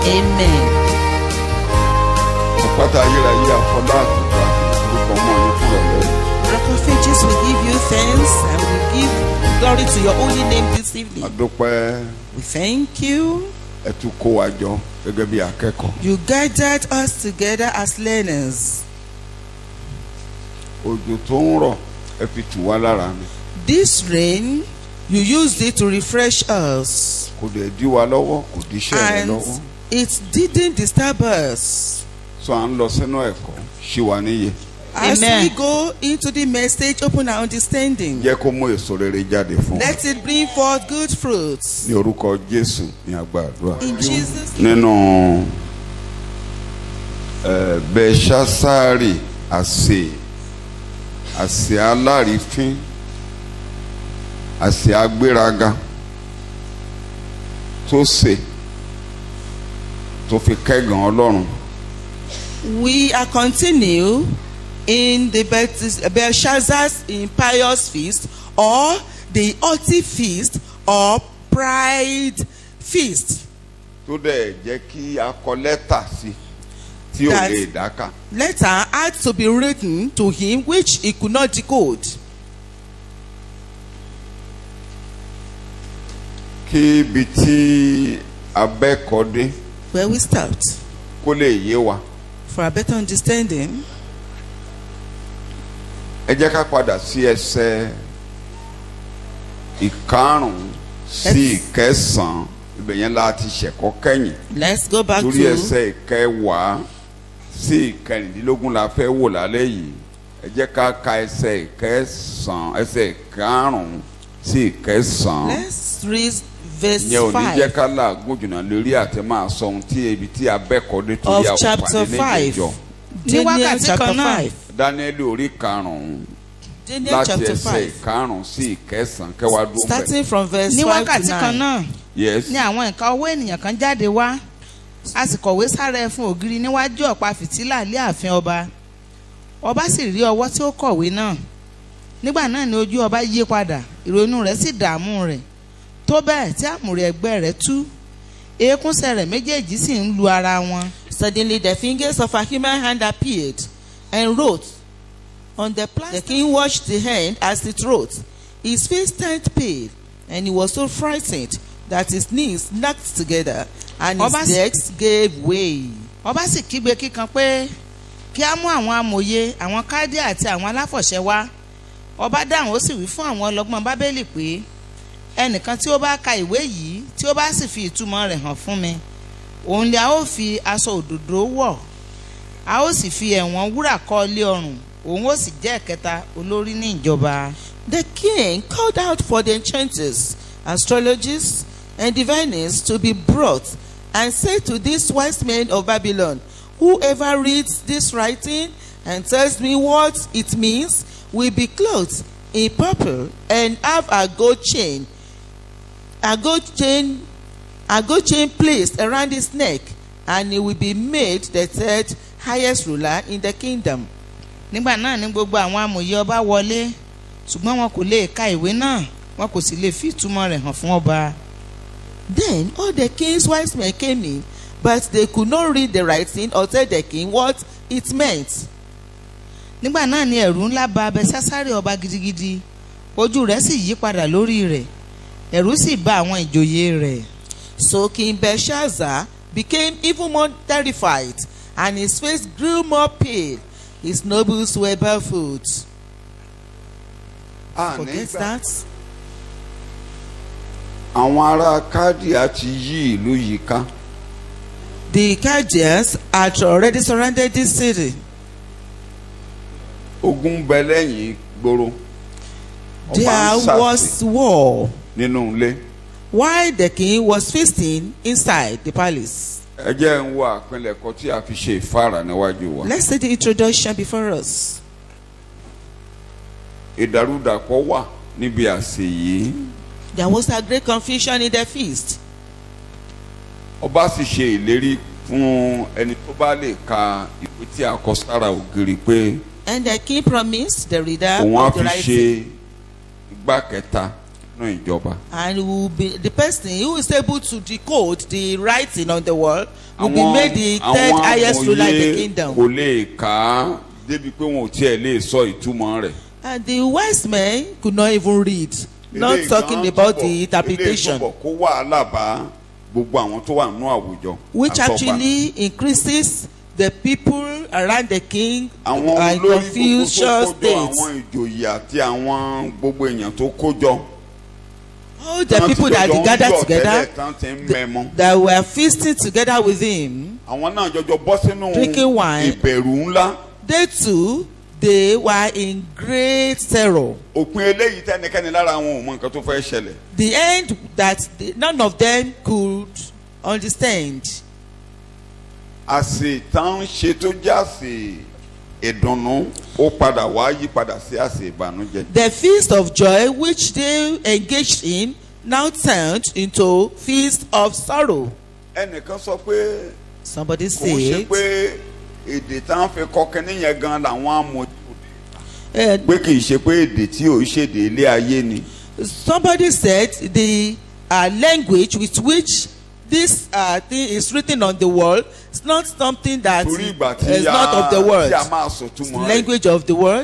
Amen. Rock of Ages will give you thanks and will give glory to your holy name this evening. We thank you. You gathered us together as learners. This rain, you used it to refresh us. And it didn't disturb us. As we go into the message, open our understanding. Let it bring forth good fruits. In Jesus' name. Belshazzari àsè alárìífín, àsè agbéraga tó sè tó fi kẹ́gàn Ọlọ́run. We are continue in the Belshazzar's impious feast, or the haughty feast, or pride feast. Tó dẹ̀ jẹ́ kí a kọ lẹ́tà sí tí ò lè dáká. Letter had to be written to him which he could not decode. Kí ibi tí abẹ́kọ̀dé. Where we start. Kó lè yé wa. For a better understanding. Ẹ jẹ́ ká padà sí ẹsẹ̀ ìkarùn-ún sí ìkẹsàn-án. Ibẹ̀ yẹn láti ṣẹ̀kọ́ kẹ́yìn. Let's go back to. Torí ẹsẹ̀ ìkẹwàá sí ìkẹrìndínlógún la fẹ́ wò lálẹ́ yìí. Ẹ jẹ́ ká ka ẹsẹ̀ ìkẹsàn-án, ẹsẹ̀ ìkarùn-ún sí ìkẹsàn-án. Let's read verse 5. Yẹ ò ní jẹ́ ká làágùn jùlọ lórí àti máa sọ ohun tí ibi tí abẹ́kọ̀dé torí àwọn pàdé ní ìjọ. Ní wákàtí kan náà. Dáníẹ́lì orí karùn-ún. Láti ẹsẹ̀ ìkarùn-ún sí ìkẹsàn-án kẹwàá dúró bẹ̀. Starting from verse 5 to 9. Ní wákàtí kan náà. Yes. Ní àwọn nǹkan ọwọ́ ènìyàn kan jáde wá. A sì kọ̀wé sára ẹfun ògiri níwájú ọ̀pá fìtílà lé ààfin ọba. Ọba sì rí ọwọ́ tí ó kọ̀wé náà. Nígbà náà ni ojú ọba yí padà, ìrònú rẹ̀ sì dààmú rẹ̀. Tó bẹ́ẹ̀ tí àmùrè ẹ̀gbẹ́ rẹ̀ tú. Eékúnṣẹ́ rẹ̀ méjèèjì sì ń lu ara wọn. Suddenly the fingers of a human hand appeared and wrote on the plaster. The king watched the hand as it wrote. His face turned pale, and he was so frightened that his knees knocked together and his legs gave way. Ọba sì kígbe kíkan pé kí á mú àwọn amòye, àwọn kádì àti àwọn aláfọ̀ṣẹ wá. Ọba dáhùn ó sì wí fún àwọn ọlọ́gbọ́n Bábélì pé ẹnìkan tí ó bá ka ìwé yìí tí ó bá sì fi ìtumọ̀ rẹ̀ hàn fún mi, òun ni a ó fi aṣọ òdòdó wọ̀, a ó sì fi ẹ̀wọ̀n wúrà kọ́ lé ọrùn, òun ó sì jẹ́ ẹ̀kẹta olórí ní ìjọba. The king called out for the enchanters, astrologers, and diviners to be brought, and said to these wise men of Babylon, whoever reads this writing and tells me what it means will be clothed in purple and have a gold chain placed around his neck, and he will be made the third highest ruler in the kingdom. Nígbà náà ni gbogbo àwọn amòye ọba wọlé, ṣùgbọ́n wọn kò lè ka ìwé náà, wọn kò sì lè fi ìtumọ̀ rẹ̀ hàn fún ọba. Then all the king's wise men came in, but they could not read the writing or tell the king what it meant. Nígbà náà ni ẹ̀rù ńlá bà Belshazzari ọba gidigidi, ojú rẹ̀ sì yí padà lórí rẹ̀, ẹ̀rù sì bà àwọn ìjòyè rẹ̀. So King Belshazzar became even more terrified, and his face grew more pale. His nobles were baffled. Forget that. Àwọn ará Kádíà ti yí ìlú yìí ká. The Chaldeans had already surrounded this city. Ogun bẹ lẹ́yìn gbòòrò. There was war. Nínú ilé. While the king was feasting inside the palace. Ẹ jẹ́ ń wo àpilẹ̀kọ tí a fi ṣe ìfáàrà níwájú wa. Let's see the introduction before us. Ìdàrúdàpọ̀ wà níbi àsè yìí. There was a great confusion in the feast. Ọba sì ṣe ìlérí fún ẹni tó bá lè ka ìwé tí a kọ sára ògiri pé. And the king promised the reader òun á of the fi ṣe writing. igbá kẹta nínú ìjọba. And will be the person who is able to decode the writing on the wall will be made the third highest ruler in the kingdom. kò lè kà á débi pé wọn ò tiẹ̀ lè sọ ìtumọ̀ rẹ̀. And the wise men could not even read, not talking about the interpretation, ilé ìgbọ̀nbọ̀ kó wàhálà bá gbogbo àwọn tó wà nínú àwùjọ. which àtọ̀ba. actually increases the people around the king àwọn and olórí gbogbo confusion tó kójọ states. àwọn ìjòyè àti àwọn gbogbo èèyàn tó kójọ. All the people that they gathered together, tán ti ń mẹ́mọ́. that were feasting together with him, àwọn náà jọjọ bọ́ sínú drinking wine. ìbẹ̀rù ńlá. they too, they were in great terror. òpin eléyìí tẹ́nikẹ́ni lára àwọn ò mọ nǹkan tó fẹ́ ṣẹlẹ̀. The end that none of them could understand. àsè tán ṣe tó jásè ìdùnnú ó padà wá yí padà sí àsè ìbànújẹ́. The feast of joy which they engaged in now turned into feast of sorrow. ẹnìkan sọ pé Somebody kò ṣe said, pé èdè tá à ń fi kọ́ kínní yẹn gan làwọn amòjú uh, pé kì í ṣe pé èdè tí ò ń ṣèdè ilé ayé ni. somebody said the language with which this thing is written on the wall is not something that torí ìgbà tí is not of the world. tí a máa sọ̀túnmọ̀ rẹ̀ Language of the world.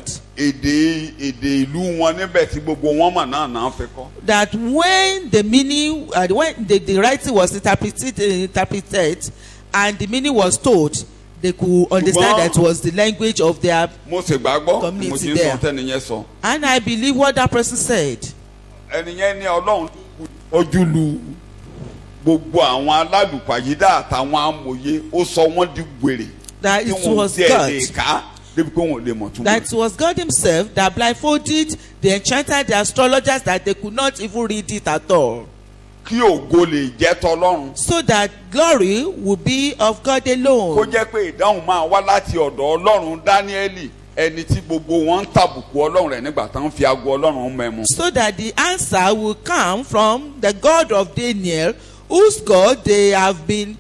èdè ìlú wọn níbẹ̀ tí gbogbo wọn mà náà fi kọ́. That when the meaning, when the writing was interpreted and the meaning was told, they could understand that it was the language of their. mo sì gbàgbọ́ Community mo ti ń there. sọ tẹ́niyẹn sọ. And I believe what that person said. ẹnìyẹn ní ọlọ́run ojú lu gbogbo àwọn alálùpàyídà àtàwọn amòye ó sọ wọ́n di wèrè. That tí it wọn was tiẹ̀ God. lè ká débi pé wọn ò lè mọ̀ tún. That it was God himself that blindfolded the enchanter, the astrologers, that they could not even read it at all. kí ògo lè jẹ́ tọlọ́run. So that glory would be of God kó alone. jẹ́ pé ìdáhùn máa wá láti ọ̀dọ̀ ọlọ́run dáníẹ́lì ẹni tí gbogbo wọn ń tàbùkù ọlọ́run rẹ̀ nígbà tán ń fi ago ọlọ́run mẹ́mu. So that the answer will come from the God of Daniel, whose God they have been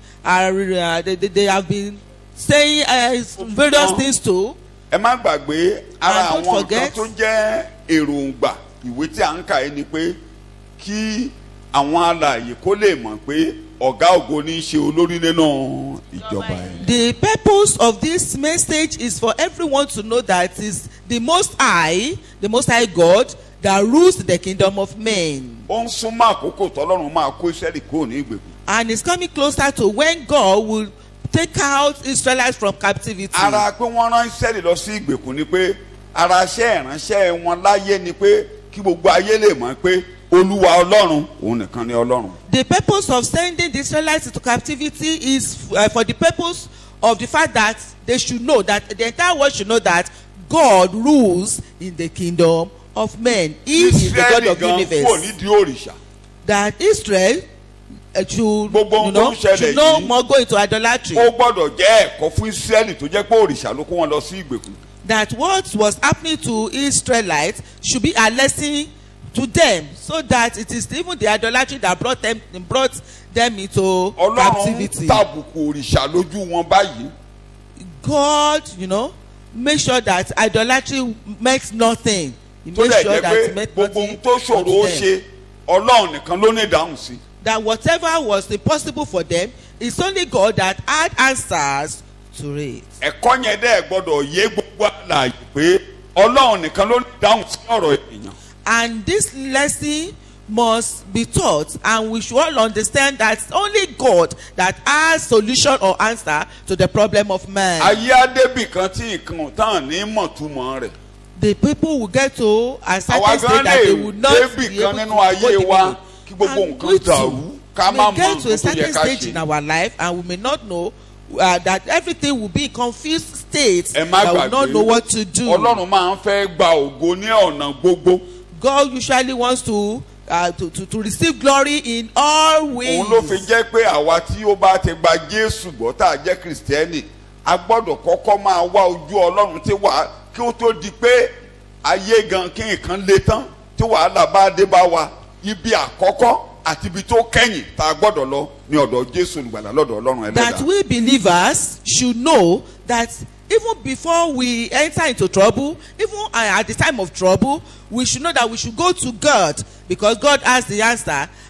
they have been saying various things to. ẹ má gbàgbé ara And don't àwọn forget- nǹkan tó jẹ́ èròǹgbà ìwé tí à ń kà yìí ni pé kí àwọn alààyè kó lè mọ̀ pé ọ̀gá ògo ní í ṣe olórí nínú ìjọba ẹ̀. The purpose of this message is for everyone to know that is the Most High God that rules the kingdom of men. ó ń súnmọ́ àkókò tọ́lọ́run máa kó Ísírẹ́lì kúrò ní ìgbèkùn. And it's coming closer to when God will take out Israelites from captivity. ara pé wọ́n rán Ísírẹ́lì lọ sí ìgbèkùn ni pé ara iṣẹ́ ìránṣẹ́ wọn láyé ni pé kí gbogbo ayé lè mọ̀ pé olúwa ọlọ́run òun nìkan ni ọlọ́run. The purpose of sending the Israelites into captivity is for the purpose of the fact that they should know, that the entire world should know that God rules in the kingdom of men. He is the God Ísírẹ́lì of the gan kúrò universe. nídìí òrìṣà. That Israel should, Gbogbo ohun tó ń ṣẹlẹ̀ should no yìí- more go into idolatry. ó gbọ́dọ̀ jẹ́ ẹ̀kọ́ fún Ísírẹ́lì tó jẹ́ pé òrìṣà ló kó wọn lọ sí ìgbèkùn. That what was happening to Israelites should be a lesson to them, so that it is even the idolatry that brought them into ọlọ́run captivity. tàbùkù òrìṣà lójú wọn báyìí. God, make sure that idolatry makes nothing. He tó makes dẹ̀ sure jẹ́ that pé it makes gbogbo ohun nothing tó ṣòro ó unto them. ṣe ọlọ́run nìkan ló ní ìdáhùn sí. That whatever was impossible for them, it's only God that had answers to it. ẹ̀kọ́ yẹn dẹ̀ gbọ́dọ̀ yé gbogbo àlàyé pé ọlọ́run nìkan ló ní ìdáhùn sí ọ̀rọ̀ ènìyàn. And this lesson must be taught, and we should all understand that it's only God that has solution or answer to the problem of man. ayé adébì kan tí nǹkan tán ní mọ̀túmọ̀ rẹ̀. The people will get to a certain àwa state gan that lè they will not débì be kan able to nínú go ayé wa deeper. kí gbogbo And nǹkan we dàrú too ká má may mọ get to a nǹkan tó yẹ certain ká stage ṣe. in our life, and we may not know that everything will be in confused states, ẹ má that we will not know what to gbàgbé do. ọlọ́run máa ń fẹ́ gba ògo ní ọ̀nà gbogbo. God usually wants to receive glory in all ways. òun ló fi jẹ́ pé àwa tí ó bá ti gba Jésù gbọ́ tá a jẹ́ kìrìsìtẹ́nì a gbọ́dọ̀ kọ́kọ́ máa wá ojú ọlọ́run tí wà kí ó tó di pé ayé gan kí nǹkan le tán tí wàhálà bá dé bá wa ibi àkọ́kọ́ àti ibi tó kẹ́yìn tá a gbọ́dọ̀ lọ ní ọ̀dọ̀ Jésù olùgbàlà lọ́dọ̀ ọlọ́run That ẹlẹ́dàá. we believers should know that even before we enter into trouble, even at the time of trouble, we should know that we should go to God, because God has the answer,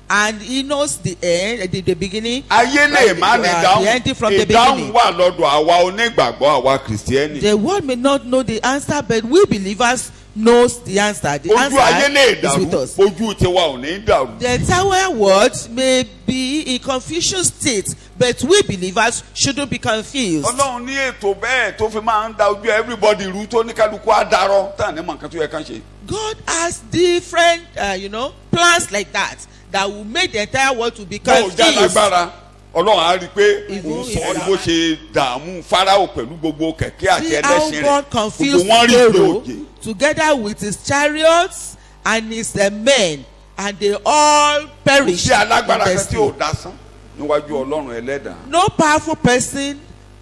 and he knows the end, the beginning. ayé lè má ní the ending from the ìdáhùn beginning. wà lọ́dọ̀ àwa onígbàgbọ́ àwa kìrìsìtẹ́nì. The world may not know the answer, but we believers knows the answer. The ojú ayé lè answer is with dàrú us. ojú tiwa ò ní dàrú. The entire world may be in confusion state, but we believers shouldn't be confused. ọlọ́run ní ètò bẹ́ẹ̀ tó fi máa ń da ojú everybody rú tó ní kálukú àdárọ̀ tá à ní mọ̀ nǹkan tó yẹ ká ṣe. God has different, plans like that will make the entire world to be báwo já confused. lágbára ọlọ́run á rí i pé Ìlú òun sọ ọ́ ní ìsàlẹ̀. bó ṣe dààmú Fáráò pẹ̀lú gbogbo kẹ̀kẹ́ àti See how ẹlẹ́sìn rẹ̀ God confused gbogbo wọn rí Pharaoh ìgbòòjè. together with his chariots and his men, and they all kò perished sí alágbára in the kan tí ò sea. dasán níwájú ọlọ́run ẹlẹ́dàá. No powerful person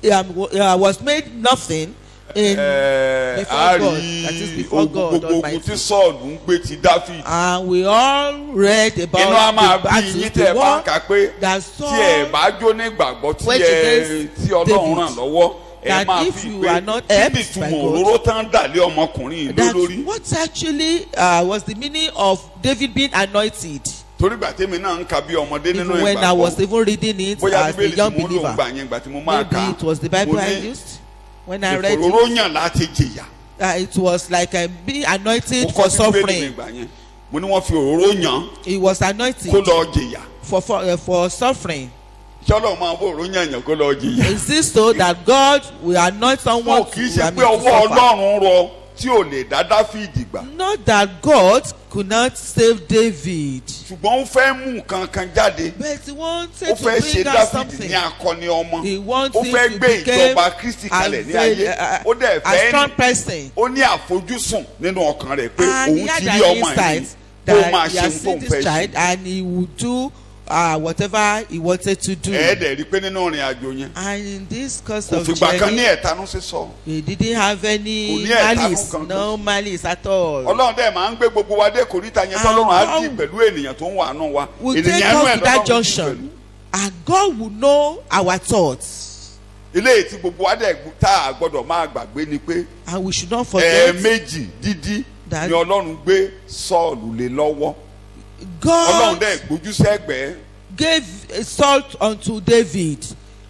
was made nothing in before a God, rí that is before God gbogbo ogun Almighty. tí Sọ́ọ̀lù ń gbé ti Dáfídì. And we all read inú a máa about the bí yín battles, tẹ́ the ẹ bá ń war kà pé that tí ẹ Saul, bá jó ní ìgbàgbọ́ went against tí ọlọ́run David. ràn lọ́wọ́ ẹ That máa if fi you pé are not kí ni helped by ìtumọ̀ God, òróró tán dà lé ọmọkùnrin yìí that lórí. what actually was the meaning of David being anointed. torí gbà tèmi náà ń ka bí ọmọdé nínú Even when I was ìgbàgbọ́ even reading it bóyá as a bíbélì young tí mo lò ń believer, gbà yẹn gbà tí mo máa kà maybe it was the Bible mo I ní used when I read ìfòróró it. yàn láti jìyà. It was like being mo anointed kọ́ for sí bíbélì mi suffering. gbà yẹn mo ní wọ́n fi òróró yàn He was kó anointed lọ jìyà. for suffering. sọlọ máa bó òróró yàn yàn kó lọ jìyà. Is this so that God will anoint someone wọn kì í to, ṣe I pé mean, to ọwọ́ suffer? ọlọ́run rọ tí ò lè dá Dáfídì gbà. Not that God could not save David, ṣùgbọ́n ó fẹ́ mú nǹkan kan jáde. but he wanted ó to fẹ́ ṣe bring out Dáfídì something. ní akọni ọmọ. He wants ó him fẹ́ to gbé become ìjọba Kristi kalẹ̀ ní ayé. ó dẹ̀ a fẹ́ strong ní person. ó ní àfojúsùn nínú ọkàn rẹ̀ pé And he òun had ti an rí ọmọ yìí insight tó máa that he ṣe has ohun tó seen ń this fẹ́ child ṣe. and he would do whatever he wanted to do. ẹ̀ẹ́dẹ̀ rí pé nínú ìrìn àjò yẹn And in this course kò of fìgbà kan ní journey, ẹ̀tanú sísọ. he didn't have Kò any ní ẹ̀tanú malice, kankan. no malice at all. ọlọ́run dẹ̀ máa ń gbé gbogbo wa dé kòríta yẹn tọ́lọ́run á dì pẹ̀lú ènìyàn tó ń wà nù wa. We take ènìyàn us inú ẹ̀ to that lọ́lọ́run dì junction, pẹ̀lú. and God will know our thoughts, ilé tí gbogbo wa dẹ̀ tá a gbọ́dọ̀ máa gbàgbé ni pé and we should not forget ẹ̀ẹ̀mejì dídí that ni ọlọ́run gbé Sọ́ọ̀lù lé lọ́wọ́. ọlọ́run God dẹ̀ gbójú sẹ́gbẹ̀ẹ́. gave salt unto David,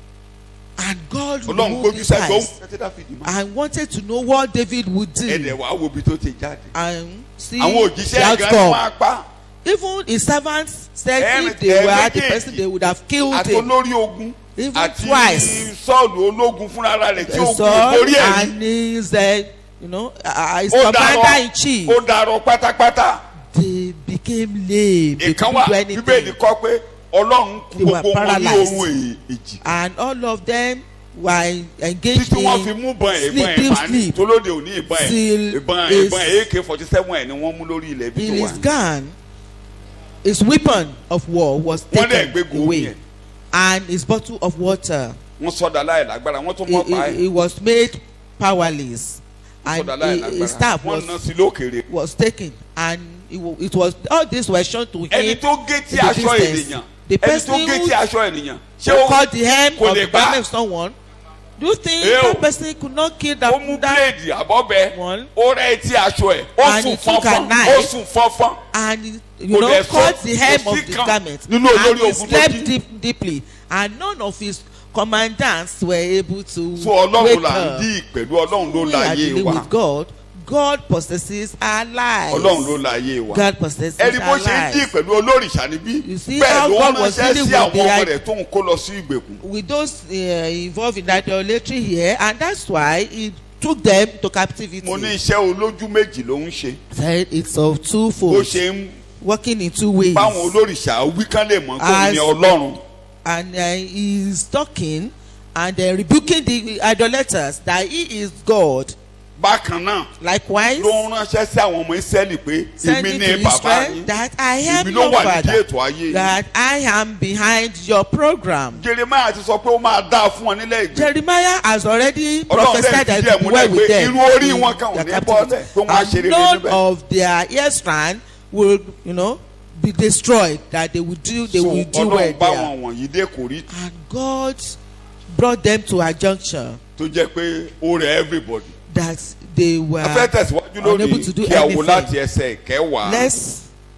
and God ọlọ́run removed gbójú his sẹ́gbẹ̀ẹ́ ó eyes kẹ́tẹ́ Dáfídì mọ́. and wanted to know what David would ẹ̀dẹ̀ do wàá wo ibi tó ti jáde. and see àwọn the òjíṣẹ́ gan ni outcome. wọ́n á pa. Even his servants said Ẹ̀ẹ̀mejì- if they were the ẹ̀ẹ̀mejì person, they would have killed àti him. olórí ogun Even àti twice. Sọ́ọ̀lù ológun fúnra rẹ̀ tí ó kú Saul lórí ẹ̀yìn. and his, his ó commander in chief, ó darọ pátápátá. they became lame. They ìkan couldn't wà do bíbélì anything. kọ́ pé ọlọ́run kú They were gbogbo wọn ní paralyzed. oorun èjì. And all of them were engaged títí wọ́n fi in mú ìbọn sleep, deep ìbọn sleep. tólóde òní ìbọn Till ìbọn his- AK-47 ẹ̀ ni wọ́n mú lórí ilẹ̀ bí In tó his wà. gun, his weapon of war was wọ́n dẹ̀ taken gbé gòmí away, ẹ̀. and his bottle of water, wọ́n sọ̀dà láì lágbára wọ́n tún mọ́ pa ẹ̀. he was made powerless, and sọ̀dà láì his staff lágbára wọ́n ná sí lókèrè. was taken, and it was all this were shown to him. ẹni tó gé tí in the aṣọ distance. ènìyàn The ẹni person tó gé who tí aṣọ ènìyàn ṣé who ó cut the hem kò of lè the pa? garment of someone. Do you think Ew. that person could not kill ó mú that bíléèdì àbọ̀bẹ one? ó rẹ́ etí aṣọ ẹ̀ ó And sùn he took a fọ́nfọ́n knife. ó sùn fọ́nfọ́n. and Kò dẹ̀ sọ- cut the hem kò of sí the kan garment, nínú and olórí he ogun tó slept jí. deeply, and none of his commandants were able to so ọlọ́run wake là ń her. dí pẹ̀lú ọlọ́run ló We la are ayé dealing wa with God. God possesses our lives. ọlọ́run ló la ayé wa. God possesses ẹni bó our ṣe ń dí lives. pẹ̀lú olórìṣà níbí You see bẹ́ẹ̀ how ló God ń was ránṣẹ́ dealing sí with àwọn the ọmọ id- rẹ̀ tó ń kó lọ sí ìgbèkùn. With those involved in idolatry here, and that's why he took them to captivity. mo ní iṣẹ́ olójú méjì ló ń ṣe Said it's of bó twofold, ṣe ń working in two ways. báwọn olórìṣà wí kán lè mọ̀ kó As- ní ọlọ́run. And he is talking and rebuking the idolaters that he is God. bákan náà Likewise, ló ń ránṣẹ́ sí àwọn ọmọ Ísírẹ́lì pé èmi sending ní to bàbá Israel yín that I am èmi ló your wà nídìí father, ètò ayé yìí. that I am behind your program. Jeremiah ti sọ pé ó máa dáa fún wọn nílẹ̀ ìgbé. Jeremiah has already Ọlọ́run prophesied dẹ̀ that fìdí ẹ̀ it will be múlẹ̀ well pé with them irú orí in wọn kan ò their ní captivity. bọ́lẹ̀ pé wọ́n á ṣe And rere none níbẹ̀. of their earstrand will, be destroyed. That they will do so well Ọlọ́run bá there. wọn wọ̀nyí dé kòrí And God brought them to a juncture tó jẹ́ pé ó rẹ̀ everybody. that they were a fẹ́ tẹ̀síwájú unable lónìí to do kí a wo anything. láti ẹsẹ̀ ìkẹwàá. Let's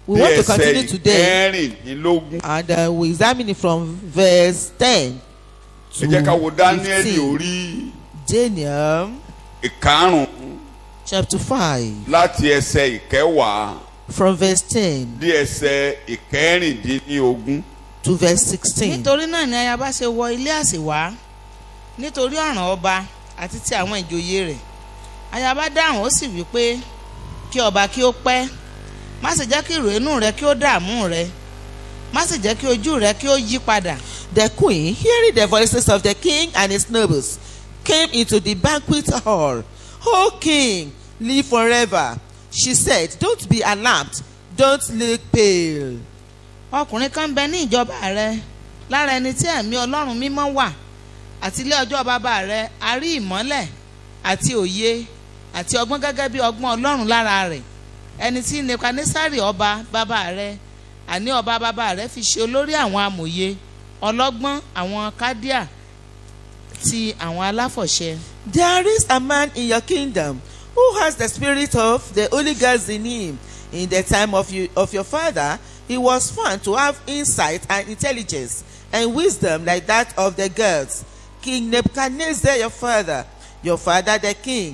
We want to continue today, kẹrìndínlógún. and we examine it from verse 10 to ẹ jẹ́ ká wo Dáníẹ́lì 15. orí Daniel ìkarùn-ún chapter 5 láti ẹsẹ̀ ìkẹwàá from verse 10 dé ẹsẹ̀ ìkẹrìndínlógún. to verse 16. nítorí náà ni ayaba ṣe wọ ilé àsèwá nítorí ọ̀ràn ọba àti ti àwọn ìjòyè rẹ̀. ayaba dáhùn ó sì wí pé kí ọba kí ó pẹ́, má sì jẹ́ kí ìrònú rẹ kí ó dààmú rẹ, má sì jẹ́ kí ojú rẹ kí ó yí padà. The queen, hearing the voices of the king and his nobles, came into the banquet hall. O king, live forever. She said, don't be alarmed, don't look pale. ọkùnrin kan bẹ ní ìjọba rẹ lára ẹni tí ẹ̀mí ọlọ́run mímọ́ wà, àti ilé ọjọ́ bàbá rẹ a rí ìmọ́lẹ̀ àti òye àti ọgbọ́n gẹ́gẹ́ bí ọgbọ́n ọlọ́run lára rẹ̀, ẹni tí Nebukadnesari ọba bàbá rẹ àní ọba bàbá rẹ fi ṣe olórí àwọn amòye ọlọ́gbọ́n àwọn kádíà ti àwọn aláfọ̀ṣẹ. There is a man in your kingdom who has the spirit of the Holy Ghost in him. In the time of your father, he was found to have insight and intelligence and wisdom like that of the gods. King Nebuchadnezzar, your father the king.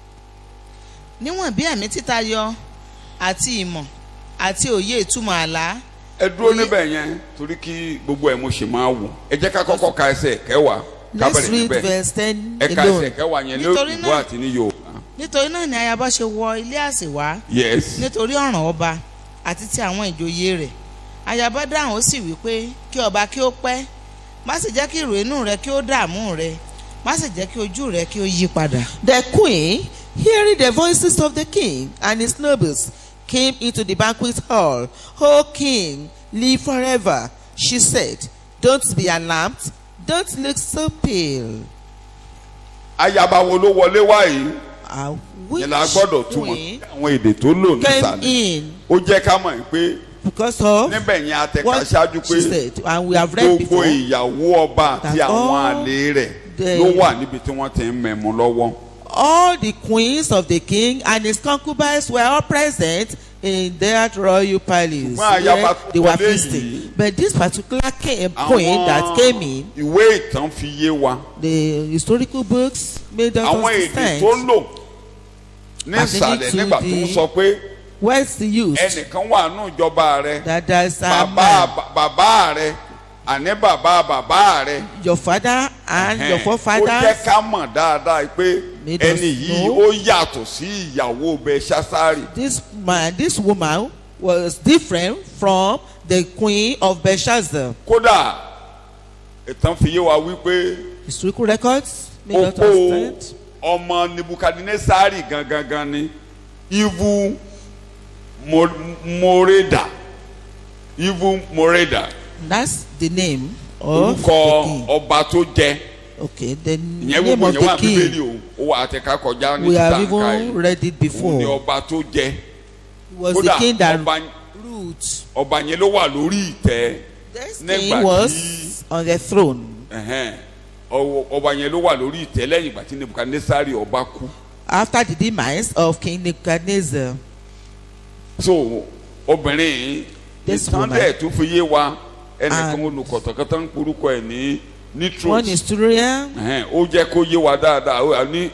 níwọ̀n bí ẹ̀mí títayọ àti ìmọ̀ àti òye ìtumọ̀ àlá. ẹ dúró níbẹ̀ yẹn torí kí gbogbo ẹ̀ mo ṣe máa wò. ẹ jẹ́ ká kọ́kọ́ ka ẹsẹ̀ kẹwàá. Let's read verse 10 ẹ ka alone. ẹsẹ̀ kẹwàá yẹn lórí ìbò àti ní Yorùbá. nítorí náà ni ayaba ṣe wọ ilé àsèwá Yes. nítorí ọ̀ràn ọba àti ti àwọn ìjòyè rẹ̀. ayaba dáhùn ó sì wí pé kí ọba kí ó pẹ́, má sì jẹ́ kí ìrònú rẹ kí ó dààmú rẹ, má sì jẹ́ kí ojú rẹ kí ó yí padà. The queen, hearing the voices of the king and his nobles, came into the banquet hall. O king, live forever. She said, don't be alarmed, don't look so pale. ayaba wo ló wọlé wáyé. Which yẹn la gbọ́dọ̀ túmọ̀ queen àwọn èdè tó lò came nísàlẹ̀. in ó jẹ́ ká mọ̀ pé because of níbẹ̀ yẹn atẹ́ka what ṣáájú she pé said, and we have read gbogbo before ìyàwó ọba àti that àwọn all àlè rẹ̀ the- ló wà níbi tí wọ́n ti ń mẹ̀mú lọ́wọ́. all the queens of the king and his concubines were all present in that royal palace Ṣùgbọ́n ayaba where tó they were wọlé feasting. yìí, But this particular queen that came in, ìwé ìtàn fi yé wa the historical books made us àwọn èdè understand tó lò nísàlẹ̀ pertaining to nígbà tó ń the- sọ pé what's the use ẹnìkan wà nù ìjọba rẹ that there's a bàbá man, bàbá rẹ àní bàbá rẹ. your father and your ó jẹ́ forefathers ká mọ̀ dáadáa pé made us ẹni yìí know. ó yàtọ̀ sí ìyàwó Bẹ́ṣásárì. this woman was different from the queen of Belshazzar. kódà ìtàn fi yé wa wípé Historical records made us opó understand ọmọ Nebukadnesari gangan ni Ivu Moreda that's the name of orúkọ the king. ọba tó jẹ Okay, the ìyẹn name gbogbo of yẹn the wà bíbélì king, o ó wà àtẹká kọjá ní we have títà nǹka even yìí read it òun ni before. ọba tó jẹ It was the kódà king that ọba ruled. yẹn ló wà lórí ìtẹ́ This nígbà king was on the throne. ọba yẹn ló wà lórí ìtẹ́ lẹ́yìn ìgbà tí Nebukadnesari ọba kú. After the demise of King Nebuchadnezzar, so obìnrin This ìtàn woman. dẹ̀ tó fi yé wa ẹnìkan And- olùkọ̀tọ̀kọ̀tọ̀ ń porúkọ ẹ̀ ní one Nitrous historian ó jẹ́ kó yé wa dáadáa ó ní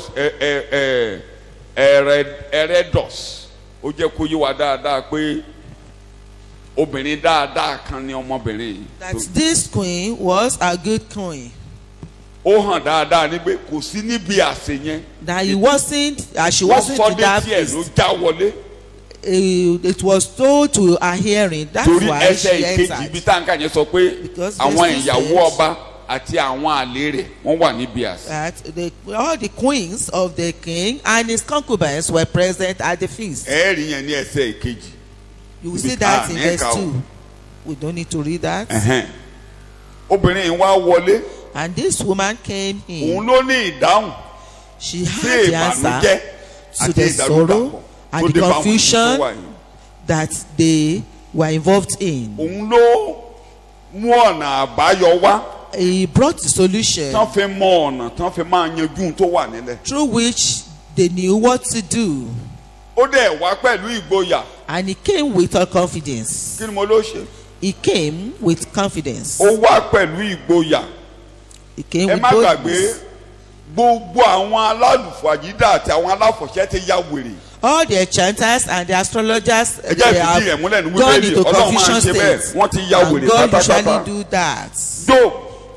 Eredos ó jẹ́ kó yé wa dáadáa pé obìnrin dáadáa kan ní ọmọbìnrin yìí. that this queen was a good queen. ó hàn dáadáa ní pé kò sí níbi àsè yẹn That he wasn't, she wọ́n wasn't sọ in dé that tiẹ̀ ló feast. já wọlé It was told to her hearing. That's torí why she ẹsẹ̀ ìkejì ibi entered. táǹkà yẹn sọ pé Because àwọn verse two ìyàwó says- ọba àti àwọn àlè rẹ̀ wọ́n wà níbi àsè. That all the queens of the king and his concubines were present at the feast. ẹ̀ẹ́rì yẹn ní ẹsẹ̀ ìkejì. You will Ibi see that in tá a ní verse kà ó. 2. We don't need to read that. obìnrin yìí wá wọlé And this woman came òun in. ló ní ìdáhùn She sí had the ìbànújẹ́ answer to àti the ìdàrúdàpọ̀ sorrow and tó the dé bá wọn tó wà confusion yìí. that they were involved in. òun ló mú ọ̀nà àbáyọ wá He brought the solution tán fi mọ ọ̀nà tán fi máa yanjú tó wà nílẹ̀. through which they knew what to do. ó dẹ̀ wá pẹ̀lú ìgboyà. And he came with all confidence. Kí ni mo ló ṣe? He came with confidence. Ó wá pẹ̀lú ìgboyà. He came Ẹ with má gbàgbé boldness. gbogbo àwọn alálùfàyídà àti àwọn aláfọ̀ṣẹ́ ti ya wèrè. All the enchanters and the astrologers, Ẹ jẹ́ they ìfìdí rẹ̀ have múlẹ̀ ní gone Bíbélì. into Ọlọ́run máa ń confusion ṣe bẹ́ẹ̀. state. Wọ́n ti ya And wèrè God usually pátápátá. do that. Job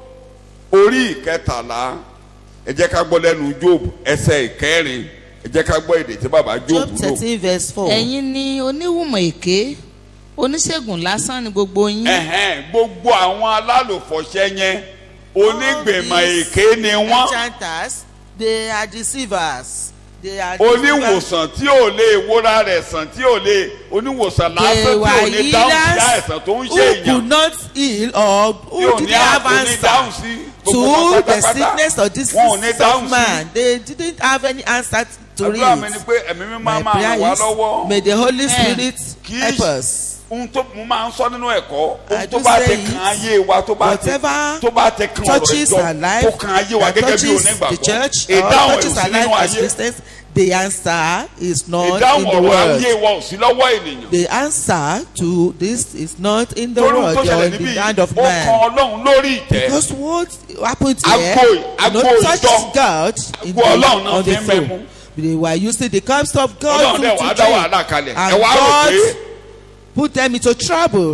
orí ìkẹtàlá, ẹ jẹ́ ká gbọ́ lẹ́nu Job ẹsẹ̀ ìkẹrin, ẹ jẹ́ ká gbọ́ èdè tí bàbá Job Job lò. 13 verse 4. ẹ̀yin ni oníwùmọ̀ èké oníṣègùn lásán ni gbogbo yín. Gbogbo àwọn alálùfọ̀ṣẹ́ yẹn onígbèmọ̀ èké ni wọ́n. Enchanters, they are deceivers. They are Oníwòsàn tí ò lè wóra rẹ̀ sàn tí ò lè oníwòsàn lásán tí ò ní dáhùn sí àìsàn tó ń ṣe who èèyàn. could not heal or Tí who ò didn't ní have dáhùn answer sí to gbogbo the pátápátá. sickness or disease Wọn ò ní dáhùn of sí. man. They didn't have any answer to Àdúrà mi ni it. pé ẹ̀mí mímọ́ My máa prayer ràn wá is, lọ́wọ́. may the Holy Amen. Spirit Kì í help ṣe- us. Ohun tó mo máa ń sọ nínú ẹ̀kọ́, I ohun tó do bá say ti it, kan ayé wa tó bá ti whatever kan ọ̀rọ̀ touches ìjọ our life, tó kan ayé wa that gẹ́gẹ́ bí touches the onígbàgbọ́. church, or Ìdáhùn touches ò our sí life nínú as ayé. Christians, the answer is not in Ìdáhùn the ọ̀rọ̀ world. ayé wa ò sí lọ́wọ́ ènìyàn. The answer to this is not in the Torí ohun world tó or ṣẹlẹ̀ in níbí the hand of ó kan man. Ọlọ́run lórí ìtẹ́. Because what happened here, Agbo touched ìjọ. God in Agbo Ọlọ́run náà on the fi ń throne. mẹ́mu. They were using the cups of Ọlọ́run God dẹ̀ to wàá dá drink. wàhálà kalẹ̀. Ẹ And wá rò pé God put them into trouble.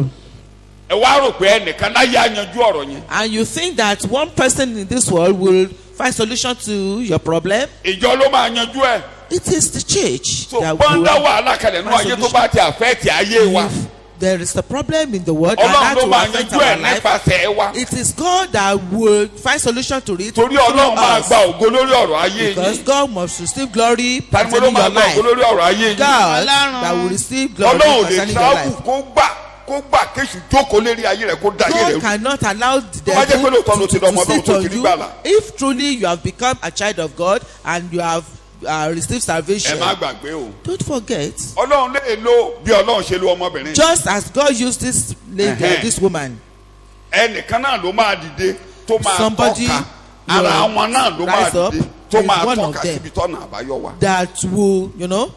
ẹnìkan láyé á yanjú ọ̀rọ̀ yẹn. And you think that one person in this world will find solution to your problem? Ìjọ ló máa yanjú ẹ̀. It is the church So that bọ́ńdà will wàhálà kalẹ̀ nínú find ayé tó solution. bá ti àfẹ́ẹ̀tì ayé wa. If there is a problem in the world and Ọlọ́run that ló will máa affect yanjú ẹ̀ our life, nípasẹ̀ wa. it is God that will find solution to it Torí through Ọlọ́run máa us. gba ògo lórí ọ̀rọ̀ ayé Because yín. God must receive glory Tani mo ló concerning máa your gba ògo life. lórí ọ̀rọ̀ ayé yín. God Ọlọ́run. that will receive glory Ọlọ́run ò lè concerning your travel life. kó gbà kéṣù jókòó lérí ayé rẹ̀ kó dá ayé rẹ̀ God rú. cannot allow the bá jẹ́ pé devil lóòótọ́ ló ti to dọmọ sit Ọlọ́run tó on ti rí you. gbàlà. If truly you have become a child of God and you have received Ẹ salvation, má gbàgbé o. don't forget, Ọlọ́run lè lo bí Ọlọ́run ṣe lo ọmọbìnrin. just as God used this lady, this woman, Ẹnìkan náà ló máa dìde tó máa Somebody tọ́ka. Ara wọn náà ló máa rise up dìde tó is máa one of tọ́ka them. síbi tọ́nà àbáyọ wà. that will,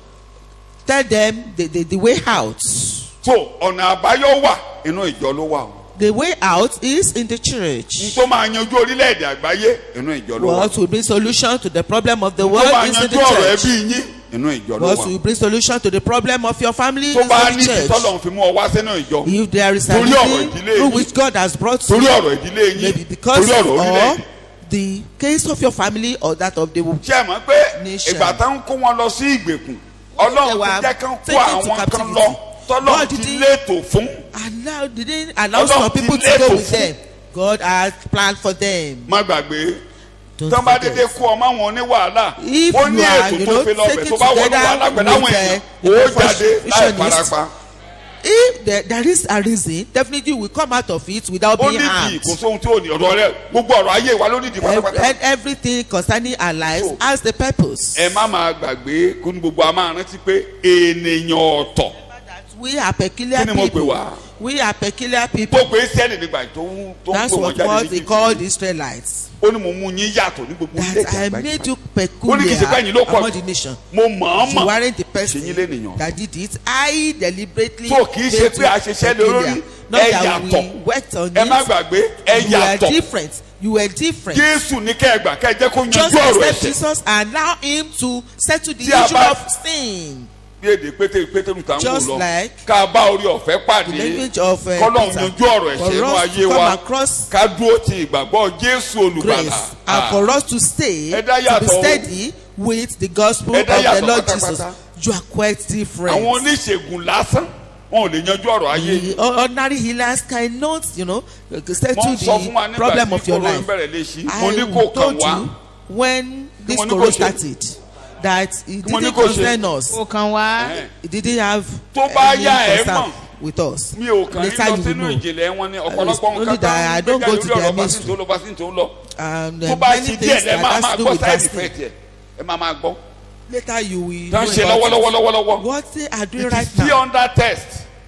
tell them the way out. So ọ̀nà àbáyọ wà inú ìjọ ló wà o. The way out is in the N church. tó máa yanjú orílẹ̀-èdè àgbáyé inú ìjọ ló wà. What will bring solution to the problem of the Tó world máa is in the yanjú ọ̀rọ̀ church. ẹbí yín inú ìjọ ló What wà. will bring solution to the problem of your family Tó is bá in ní the church. títọ́lọ̀ fi mú ọ wá sínú ìjọ. If there is a Torí ọ̀rọ̀ reason ìdílé through yín. which God has brought Torí you, ọ̀rọ̀ ìdílé yín. maybe because Torí ọ̀rọ̀ of orílẹ̀-èdè. the case of your family or that of the Ṣé ẹ mọ̀ pé nation. ìgbà tá ń kó wọn lọ sí ìgbèkùn They Ọlọ́run were ti jẹ́ kán kó taken to àwọn kan captivity. lọ tọ́lọ́run God ti didn't létò fún. didn't allow Ọlọ́run some ti people to létò go with fún. them. God has planned for them. Má gbàgbé Don't tán bá dédé forget. kó ọmọ àwọn oníwàhálà If ó ní you are, ètò tó fi lọ bẹ̀ taken tó bá wọnú together wàhálà pẹ̀lú àwọn with, èèyàn the ó jáde láì confucianist, farapa. If there is a reason, definitely you will come out of it without Ó being nídìí harmed. kò sóhun tí ò ní ọ̀dọ̀ rẹ̀ gbogbo ọ̀rọ̀ ayé wa ló nídìí pátápátá. Everything concerning our lives So, has the purpose. Ẹ má máa gbàgbé kó ní gbogbo a máa rántí pé ènìyàn ọ̀tọ̀ We are peculiar Kí ni mo pè people. wá? We are peculiar people. tó pé Ísírẹ́lì nígbà tó ń That's gbé wọn what jáde they ní called Íjíbítì. Israelites. Ó ní mo mú yín yàtọ̀ ní gbogbo ilé That I ìjàgbá made yìí. you Ó ní kì í ṣe pé ẹ̀yin ló peculiar pọ̀ among jù. the nation. Mo You mọ̀ọ́mọ̀ weren't the ṣe yín person lénìyàn. that did it. I deliberately So kì í ṣe made pé a ṣiṣẹ́ you lórí peculiar. Not ẹ that we yàtọ̀. worked on Ẹ má it. gbàgbé ẹ You were yàtọ̀. different. You were different. Jésù ní kẹ́ẹ̀gbà kẹ́ẹ̀ jẹ́ kó Just yanjú ọ̀rọ̀ accept ẹ̀ṣẹ̀. Jesus and allow him to settle the Tí a issue bá- of sin. Bí èdè Pétérù tá ń wò Just lọ like ká bá orí ọ̀fẹ́ The pàdé language of kọ́lọ́hún Peter. yanjú ọ̀rọ̀ ẹ̀ṣẹ̀ For inú us ayé to come wa across ká dúró ti ìgbàgbọ́ Jésù olùgbàlà. grace and for us to stay, Ẹ dá to be yàtọ̀ o. steady with the gospel Ẹ of dá the yàtọ̀ Lord pátápátá. Jesus. You are quite different. Àwọn oníṣègùn lásán wọn ò lè yanjú ọ̀rọ̀ ayé yìí. The ordinary healers cannot, Mo settle ń sọ fún wa the nígbà problem tí of your kòró ń life. bẹ̀rẹ̀ lé sí. Mo ní I kò kàn told wá. you when this mo ní corona kò ṣe? started that it Mo ní didn't kò ṣe? concern us. ó kàn wá. It didn't have Tó bá any yá ẹ concern mọ̀. with us. Mi ò kàn ní Later lọ you will sínú know. ìjìnlẹ̀ wọn ní It's ọ̀pọ̀lọpọ̀ only nǹkan that I don't go to their lórí ọ̀rọ̀ ministry. pásítọ̀ lọ pásítọ̀ lọ. There Tó are bá many ti things díẹ̀ lẹ́ that máa has máa to do gbọ́ with side fasting. effect ẹ̀ ẹ máa gbọ́. Later you will Tá ń know ṣe about it. lọ́wọ́lọ́wọ́. What they are doing It right is still now, under test.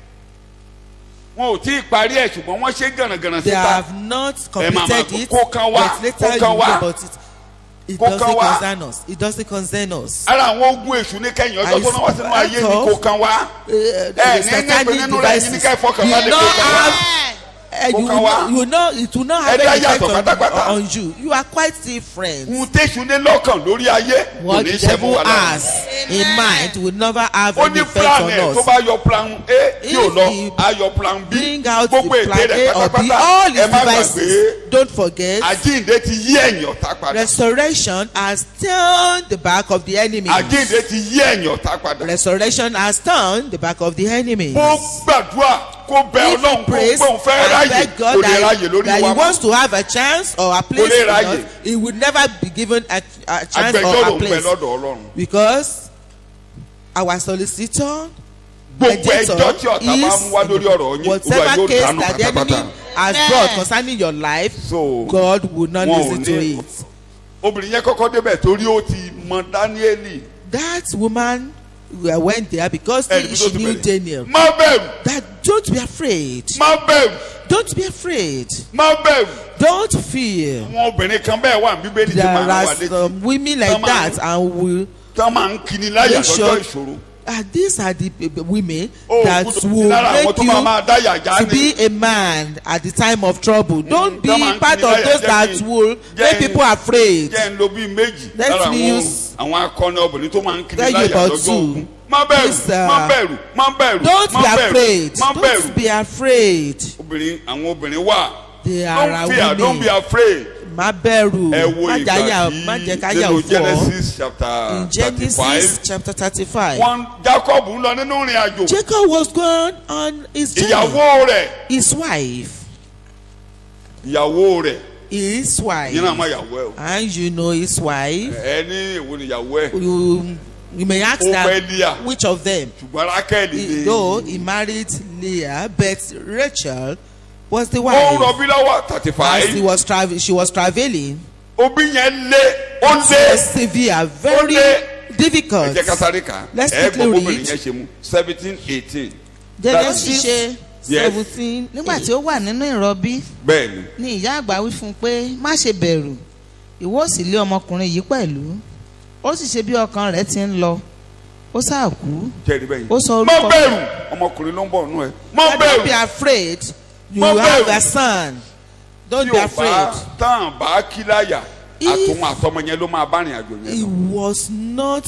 Wọn ò tí ì parí ẹ̀ ṣùgbọ́n wọ́n ṣe gànàgànà they síta. have not completed máa it, kó kan wá, but later kó you kan know wá. about it. It kó doesn't kan wá. concern us. It doesn't concern us. ara àwọn ogun èṣù ní kẹ́yìn ọjọ́ tó náà wá sínú ayé ni kó kan wá. The satanic devices ní ká ìfọkàn will balẹ̀ not kó kan wá. have. Kó kan wá. You know, it will not have Ẹ dá any effect yàtọ̀ pátápátá. on you. You are quite different. ohun téṣù ní lọ́kàn lórí ayé kò What ní the ṣe fún devil wa lára. has in mind will never have ó any ní effect plan on ẹ̀ tó us. bá yọ plan A tí ò If lọ he á yọ plan B Bring out gbogbo the ète plan rẹ̀ A or B, pátápátá all ẹ his má gbàgbé devices. Don't forget, àjíǹde ti yí ẹ̀yìn ọ̀tá padà. restoration has turned the back of the enemy. àjíǹde ti yí ẹ̀yìn ọ̀tá padà. Restoration has turned the back of the enemy. kó gbàdúrà kó bẹ If ọlọ́run you kó praise gbóhùn fẹ́ and ráyè beg kó God lè ráyè that, lórí that he wa wants mọ́. to have a chance or a place lè in ráyè. us, he would never be given a chance or agbẹjọ́rò a ń bẹ place. lọ́dọ̀ ọlọ́run. Because our solicitor, gbogbo ẹjọ́ tí ọ̀tá bá mú wá lórí ọ̀rọ̀ yín olúwa whatever yóò case dànù that the pátápátá. enemy has brought concerning your life, So, God will not wọn ò listen to ní- it. obìnrin yẹn kọ́kọ́ débẹ̀ torí ó ti mọ Dáníẹ́lì. That woman went there because Ẹ̀rí bí tó she ti knew bẹ̀rẹ̀. Daniel. má bẹ̀rù That don't be afraid. má bẹ̀rù Don't be afraid. má bẹ̀rù. Don't fear. àwọn obìnrin kan bẹ́ẹ̀ wà ní bíbélì tí There màá wà are létí. some women like Come on. that, and will. tán máa ń kini láyà Make sure- lọ́jọ́ ìṣòro. These are the women ó that gbọ́dọ̀ sí will lára àwọn make tó máa máa you dáyà já to ní. be a man at the time of trouble. Don't be Come on, part give me of that, those jẹ́ that kí- will jẹ́ make people afraid. jẹ́ ń lo bíi méjì Let lára me use- àwọn akọni obìnrin tó máa ń kini Tell you láyà about lọ́jọ́ two. ogun. má bẹ̀rù Please, má bẹ̀rù má bẹ̀rù Don't má be bẹ̀rù afraid. má bẹ̀rù. Don't be afraid. obìnrin àwọn obìnrin wà. They are don't fear don't be women. afraid. Má bẹ̀rù. ẹ wo Má ìgbà jáyà- má jẹ́ tí káyà nínú òfò. Genesis chapter In Genesis 35 chapter 35, wọn Jacob ń lọ nínú ìrìn àjò. Jacob was going on his journey. ìyàwó rẹ̀ His wife. ìyàwó rẹ̀ His wife. yín náà má ìyàwó ẹ̀ o. And you know his wife. ẹ ní èwo ni ìyàwó ẹ̀. You may ask Ó fẹ́ that Leah. which of them. ṣùgbọ́n Rákẹ́lì Though he married Leah, but Rachel was the ó ń wife. rọbí lọ́wọ́ As 35. she was traveling. òbí yẹn lé ó It lé. was severe, very Ó difficult. ẹ jẹ́ ká sáré kà á. Let's ẹ quickly gbọ́ read. bóbìnrin yẹn ṣe mú 17-18. Genesis ṣe 17. nígbà tí ó wà nínú ìrọbí bẹ́ẹ̀ni ni ìyá àgbà wí fún un pé má ṣe bẹ̀rù ìwọ ò sì lé ọmọkùnrin yìí pẹ̀lú ó sì ṣe bí ọkàn rẹ̀ ti ń lọ ó sáà kú jẹ́rìí bẹ́yìn. ó sọ má orúkọ bẹ̀rù ọmọkùnrin ló ń bọ̀ nù ẹ̀. má Don't be bẹ̀rù afraid. You Má have bẹ̀rù. a son. Don't tí be ò bá afraid. tán bá kí láyà If- àtòun àtọmọ yẹn ló máa bá rìn àjò It yẹn lọ. was not,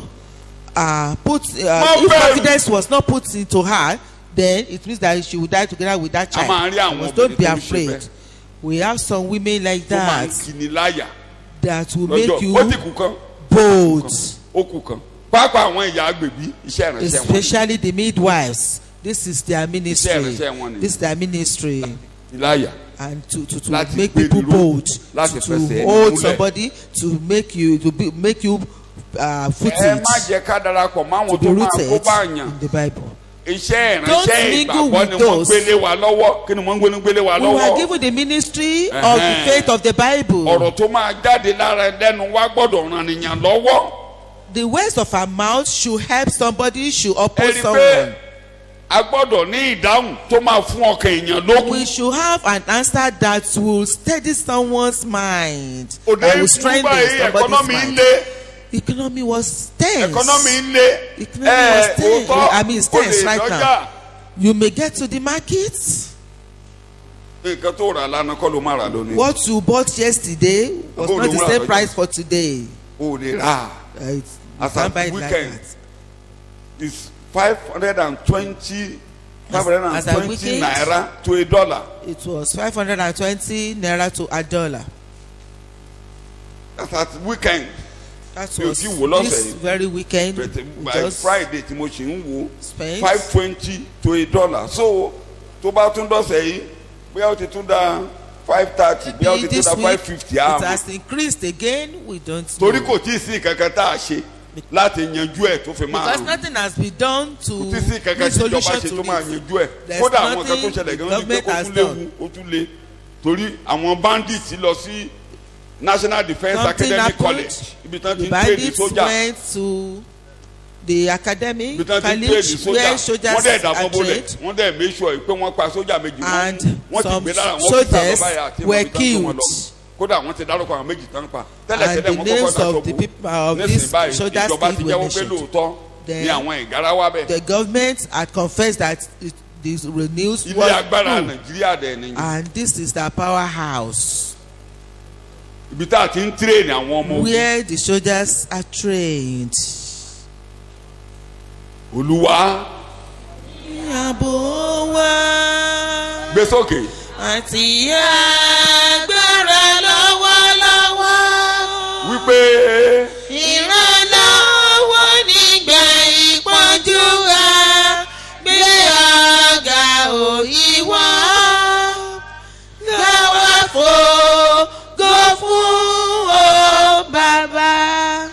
put. Má If bẹ̀rù. confidence was not put into her, then it means that she would die together with that a máa child. rí àwọn But don't obìnrin be tó ń ṣe afraid. bẹ́ẹ̀. We have some women like tó máa ń that kíni láyà that will make lọ́jọ́ ó ti you kú kan bold, ó kú kan pàápàá àwọn ìyá agbègbí iṣẹ́ ìránṣẹ́ wọn. especially the midwives. This is their Iṣẹ́ ministry. ìránṣẹ́ wọn ni. This is their ministry. láyà And to Láti make gbé people dúró, bold, láti to fẹsẹ̀ ẹni hold múlẹ̀. somebody, to make you ẹ footed, má jẹ́ ká darapọ̀ mọ́ àwọn to be tó máa kó rooted bá yàn. in the Bible. iṣẹ́ Don't ìránṣẹ́ mingle ìgbàgbọ́ with ni wọ́n those. gbélé wa lọ́wọ́ kí ni wọ́n gbélé wa We were lọ́wọ́. given the ministry of the Uh-huh. faith of the Bible. ọ̀rọ̀ tó máa jáde lára ẹlẹ́nu wa gbọ́dọ̀ ràn nìyàn lọ́wọ́. The words of our mouth should help somebody, should oppose ẹni pé someone. a gbọ́dọ̀ ní ìdáhùn tó máa fún ọkàn èèyàn lókun. We should have an answer that will steady someone's mind, òde that will ìfún strengthen báyìí somebody's ẹkọ́nọ́mì ń mind. lé Economy was tense. ẹkọ́nọ́mì ń lé Economy was tense. òótọ́ I mean, it's kò tense lè right dọ́jà. now. You may get to the market. nǹkan tó rà lánàá kọ́ ló máa rà lónìí. What you bought yesterday was Go not the to same work. price for today. o lè rà You as can't at buy it like weekend that. is 520 520 weekend? naira to $1. It was 520 naira to $1. as at weekend That Mi ò was tí wò lọ́sẹ̀ this yìí. very weekend. but we by just Friday tí mo ṣì ń wo spent. 520 to $1. so tó bá tún dọ̀sẹ̀ yìí bóyá ó ti tún dá 530 bóyá ó ti tún This dá week, 550 it àmọ́ has increased again. We don't torí know. kò tí ì sí kankan tá a ṣe láti yanjú ẹ̀ tó fi máa Because hàn. nothing has been done to kò tí ì sí kankan bring tí ìjọba solution ṣe tó to máa this. yanjú ẹ̀ There's kódà àwọn kan tó nothing ṣẹlẹ̀ the gan-an ní pé government kó has tún done. léwu ó tún lé torí àwọn bandits lọ sí National Defence Something Academy happened. College ibi tán ti The ń tẹ̀lé bandits sójà went to the academy ibi tán ti ń tẹ̀lé college where sójà soldiers wọ́n dẹ̀ dàbọ̀ are bolẹ̀ trained, wọ́n dẹ̀ make sure pé wọ́n pa sójà méjì and wọ́n ti some gbé lára wọn soldiers were killed. kódà wọ́n ti dárúkọ àwọn méjì tán pa And tẹ́lẹ̀tẹ́lẹ̀ the wọ́n names kọ́kọ́ of the dàtọ̀ people bò of nísìnyí these báyìí soldiers ìjọba ti still were jẹ́wọ́ pé mentioned. lóòótọ́ Then ní àwọn ìgárá wá bẹ̀. The government had confessed that this news ilé was agbára true. Nàìjíríà dẹ̀ nìyí. And this is the powerhouse ibi tá a ti ń tírèèni àwọn ọmọ ogun. where the soldiers are trained. Olúwa Ìyàbò wa gbé sókè. àti agbára lọ́wọ́lọ́wọ́. wípé Ìrànlọ́wọ́ nígbà ìpọ́njú wa gbé ọ̀gá òyìnbó. Lọ́wọ́ fògo fún o bàbá.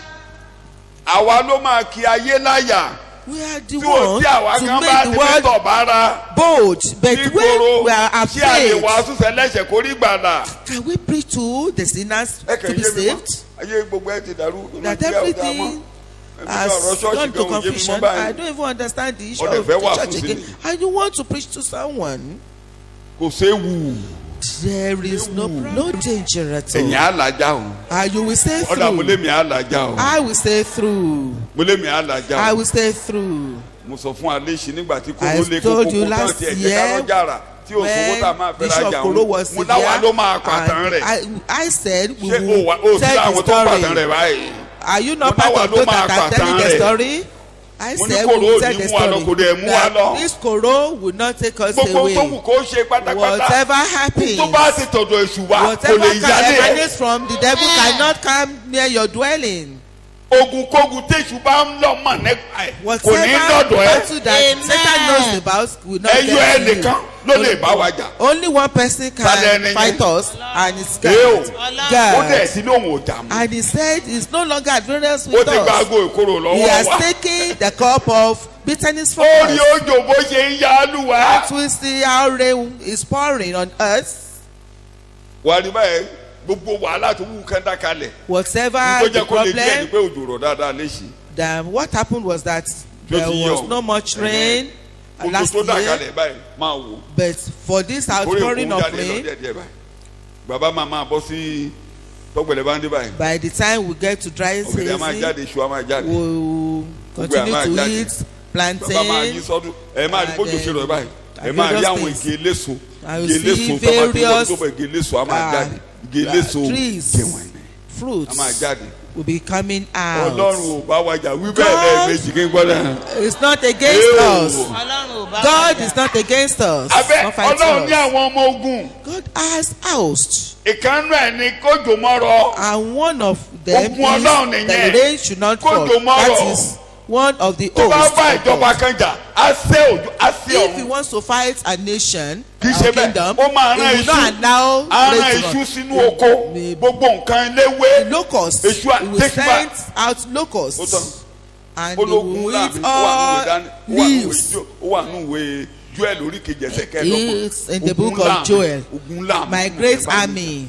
àwa ló máa kí ayé láyà We are the tí ò ones tí àwa to kan bá make ti the fi world tọ̀ bára bold, but nígboro when we are tí a lè afraid, wàásù sẹ́lẹ̀ṣẹ̀ kó rí gbàdà. can we preach to the sinners ẹ to kàn be yé mi mọ́ saved? ayé gbogbo ẹ ti dàrú. That Nàìjíríà ò dáa mọ́. everything Ẹbí has ọ̀rọ̀ ṣọ́ọ̀ṣì gone to gan ò yé mi mọ́ confusion. I báyìí. don't even understand the issue Ọ̀dẹ̀ of fẹ́ the wàásù church sí again. ni. I don't want to preach to someone. kò séwu There is no danger at ẹ̀yìn all. àlàjá o. And you will say ọ̀dà mo lé through. mi àlàjá o. I will say through. mo lé mi àlàjá I o. will say through. mo sọ fún Aléṣin nígbà tí I kòró lé told kókó you kó tán last ti ẹ̀jẹ̀ year kárọ́jàrà tí òṣòwò tá a máa when fẹ́ rajà Bishop Koro was mo láwa ló máa pàtàn severe, rẹ̀. I said we ṣé o will sí tell àwọn the tó pàtàn rẹ̀ story. báyìí. Are you not Mo part láwa of ló those máa that are telling pàtàn the rẹ̀. story? I Mo ní said Koro we will ò tell ní the mú wa lọ, kò dẹ̀ story. mú wa lọ. That this Koro will not take us gbogbo tó away. wù kó ṣe pátápátá Whatever happens, tó bá ti tọ̀dọ̀ èṣù wá kò whatever lè yálé ẹ̀. emanates from the devil cannot come near your dwelling. ogunkógun téṣù bá ń lọ mọ̀ nípa ẹ̀ kò ní Whatever dọ̀dọ̀ ẹ̀. battle that Satan knows about will not ẹyọ get to you. ẹnìkan ló lè bá wa jà. Only one person Tálẹ̀ ẹni can yẹn? fight us, and it's Èé o. God. ó dẹ̀ God. sí lóhùn ọjà mọ́. And he said he's no longer at variance ó with ti gba us. aago ìkorò He lọ́wọ́ has wa. taken the cup of bitterness from ó rí us. òjò bó ṣe ń yá lù wá. As we see how rain is pouring on us, wà á rí báyìí gbogbo wàhálà tó wù kẹ́ńdà kalẹ̀. whatever tó the jẹ́ kó lè díẹ̀ ni problem, pé òjò rọ̀ dáadáa léṣe. then what happened was that there ti was yọ. no much rain gbogbo last tó dà year, kalẹ̀ báyìí máa wò. but for this orí outpouring òkú of jáde lọ rain, díẹ̀díẹ̀ báyìí. bàbá máa bọ́ sí tọ́gbẹ̀lẹ̀ bá ń dé báyìí. by the time we get to dry ọ̀gẹ̀dẹ̀ á máa season, jáde iṣu á máa jáde. we will Gbogbo ẹ̀ máa continue to jáde. eat bàbá máa yí plantain. sọ́dún ẹ máa rí And bójú ṣe rọ̀ báyìí. ẹ máa rí various àwọn things. igi eléso. I will igi see eléso tó bá ti various, tó bá igi eléso á máa jáde. igi eléso trees, jẹ̀wọ̀n ẹ̀ á máa fruits jáde. will be coming Ọlọ́run out. ò bá wa jà wí bẹ́ẹ̀ lẹ́ẹ̀mejì kí n gbọ́dọ̀. It's not against Ew. us. Ọlọ́run ò bá God wa jà. is not against us. abẹ́ Not fighting Ọlọ́run ní us. àwọn ọmọ ogun. God has housed, ìkànnù ẹ̀ ní kójò mọ́rọ̀. and one of them Ogun Ọlọ́run is nìyẹn. that the rain should not fall. Kójò mọ́rọ̀. That is one of the tó bá oaths bá of ìjọba God. kan jà á sé òjò á sé If he ọ̀run. wants to fight a nation, Kì í our ṣe bẹ́ẹ̀. kingdom, Ó máa he rán will not iṣu. allow á rán rain to iṣu run. sínú oko May- gbogbo nǹkan léwé. Locusts, Èṣù à- he will take send back. out Ó tán. locusts, and he ológun will ńlá eat mi ó wà nínú all ìdání leaves. ó wà nínú ìwé Joel orí kejì ẹsẹ̀ kẹẹ̀ẹ́dọ́gbọ̀n. It's in the Ogun book ńlá of Joel. mi, ogun ńlá mi. My great army,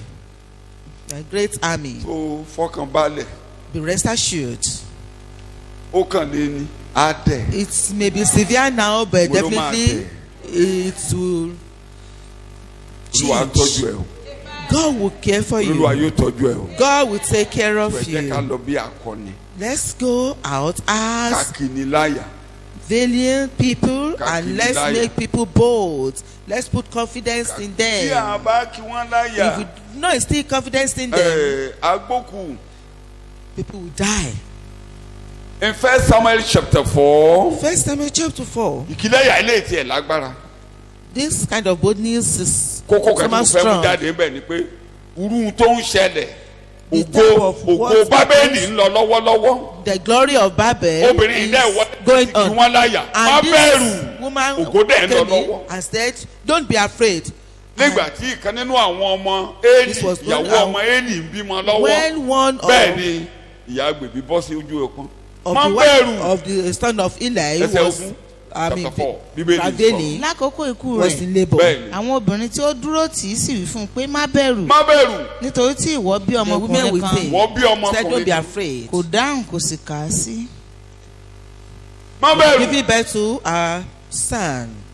my great army. tó fọkàn balẹ̀ Be rest assured. ó kàn lé ní adẹ. It may be severe now, but Mo ló máa definitely it will Olúwa tọ́jú change. ẹ o. God will care for Olúwa you. yóò tọ́jú ẹ o. God will take care of ẹ jẹ́ ká you. lọ bí akọni. Let's go out as káàkiri láyà. valiant people and Kakini let's láyà. make people bold. Let's put confidence in tí a them. bá kí wọ́n If láyà. we do not instill confidence in them, agbókù. people will die. in 1 Samuel chapter 4. First Samuel chapter 4. ìkìlẹ̀yà ilé tiẹ̀ lágbára. This kind of boldness is kókó so kan tó much fẹ́ mú strong. jáde ńbẹ̀ ni pé irú tó ń ṣẹlẹ̀ The type of ògo what bábélì ń lọ lọ́wọ́lọ́wọ́. The glory of Babel obìnrin ilé is ìwọ going ti kí on. wọ́n láyà. má And bẹ̀rù. this woman Ògo dẹ̀ ń lọ came in lọ́wọ́. and said, don't be afraid. nígbà tí ìkan nínú àwọn ọmọ Élì This was going ìyàwó on. ọmọ Élì ń bímọ lọ́wọ́. When one bẹ́ẹ̀ of, ni ìyá agbèbí bọ́ sí ojú ẹ̀kan. of má the wife bẹ̀rù. of the son of Eli Ẹsẹ̀ was, ogun, I mean, chapter 4, Bíbélì sọ. Raveni lákòókò ikú was rẹ̀ in labour. bẹ́ẹ̀ ni àwọn obìnrin tí ó dúró tì í sì wí fún un pé má bẹ̀rù má bẹ̀rù. nítorí tí ìwọ bí The women ọmọkùnrin with kan him wọ́n bí said, don't ọmọkùnrin be kan. afraid. kò dáhùn kò sì kà á sí. má bẹ̀rù. Giving birth to a son.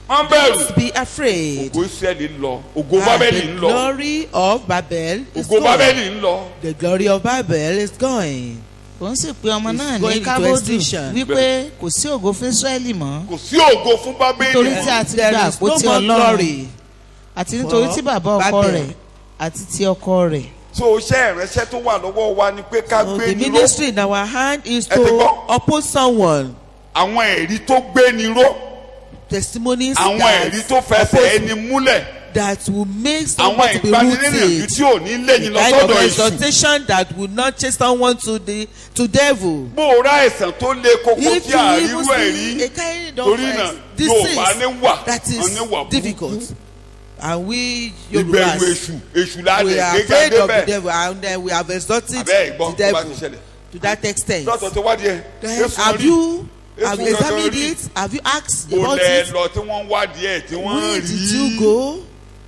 wọ́n bẹ̀rù. Don't be afraid. ògo Ísírẹ́lì ń lọ. ògo And Bábélì the ń lọ. glory of Babel is ògo gone. Bábélì ń lọ. The glory of Babel is going. ó ń sì pe ọmọ It's náà going ní into kábòdù extinction. wípé kò sí ògo fún Ísírẹ́lì mọ́ kò sí ògo fún Bábélì. nítorí tí a ti There gba is no àpótí more Ọlọ́run glory. àti nítorí tí bàbá ọkọ Babel. rẹ̀ àti ti ọkọ rẹ̀. so iṣẹ́ ìránṣẹ́ tó wà lọ́wọ́ wa ni pé ká So gbé the ni ró. ministry in our hand is Ẹ ti to gbọ́? oppose someone. àwọn ẹ̀rí tó gbé ni ró. Testimonies àwọn ẹ̀rí tó fẹsẹ̀ oppose, ẹni múlẹ̀. that will make àwọn someone to be ìgbanilẹ́yìn rooted. tí ò ní lẹ́yìn lọ Kind of sọ́dọ̀ èṣù. exhortation that will not chase someone to devil. bó o rá ẹ̀sán tó lé koko If tí you a even ríru ẹ̀ see rí. a kind of torí náà Yorùbá ní wà that wọn ní wà is difficult, burúkú. and we ìbẹ̀rù Yorubas, èṣù èṣù we ládẹ̀ are gbéga afraid of the débẹ̀. devil, and then we have exalted abẹ́ ìgbọ́n the tó bá devil ti ṣẹlẹ̀. to that extent. lọ́tọ̀ tó wádìí ẹ̀. Then have you have Èṣù examined kankan rí. it? Have you asked kò about lẹ̀ it? lọ tí wọ́n wádìí ẹ̀ tí wọ́n Where rí. did you go?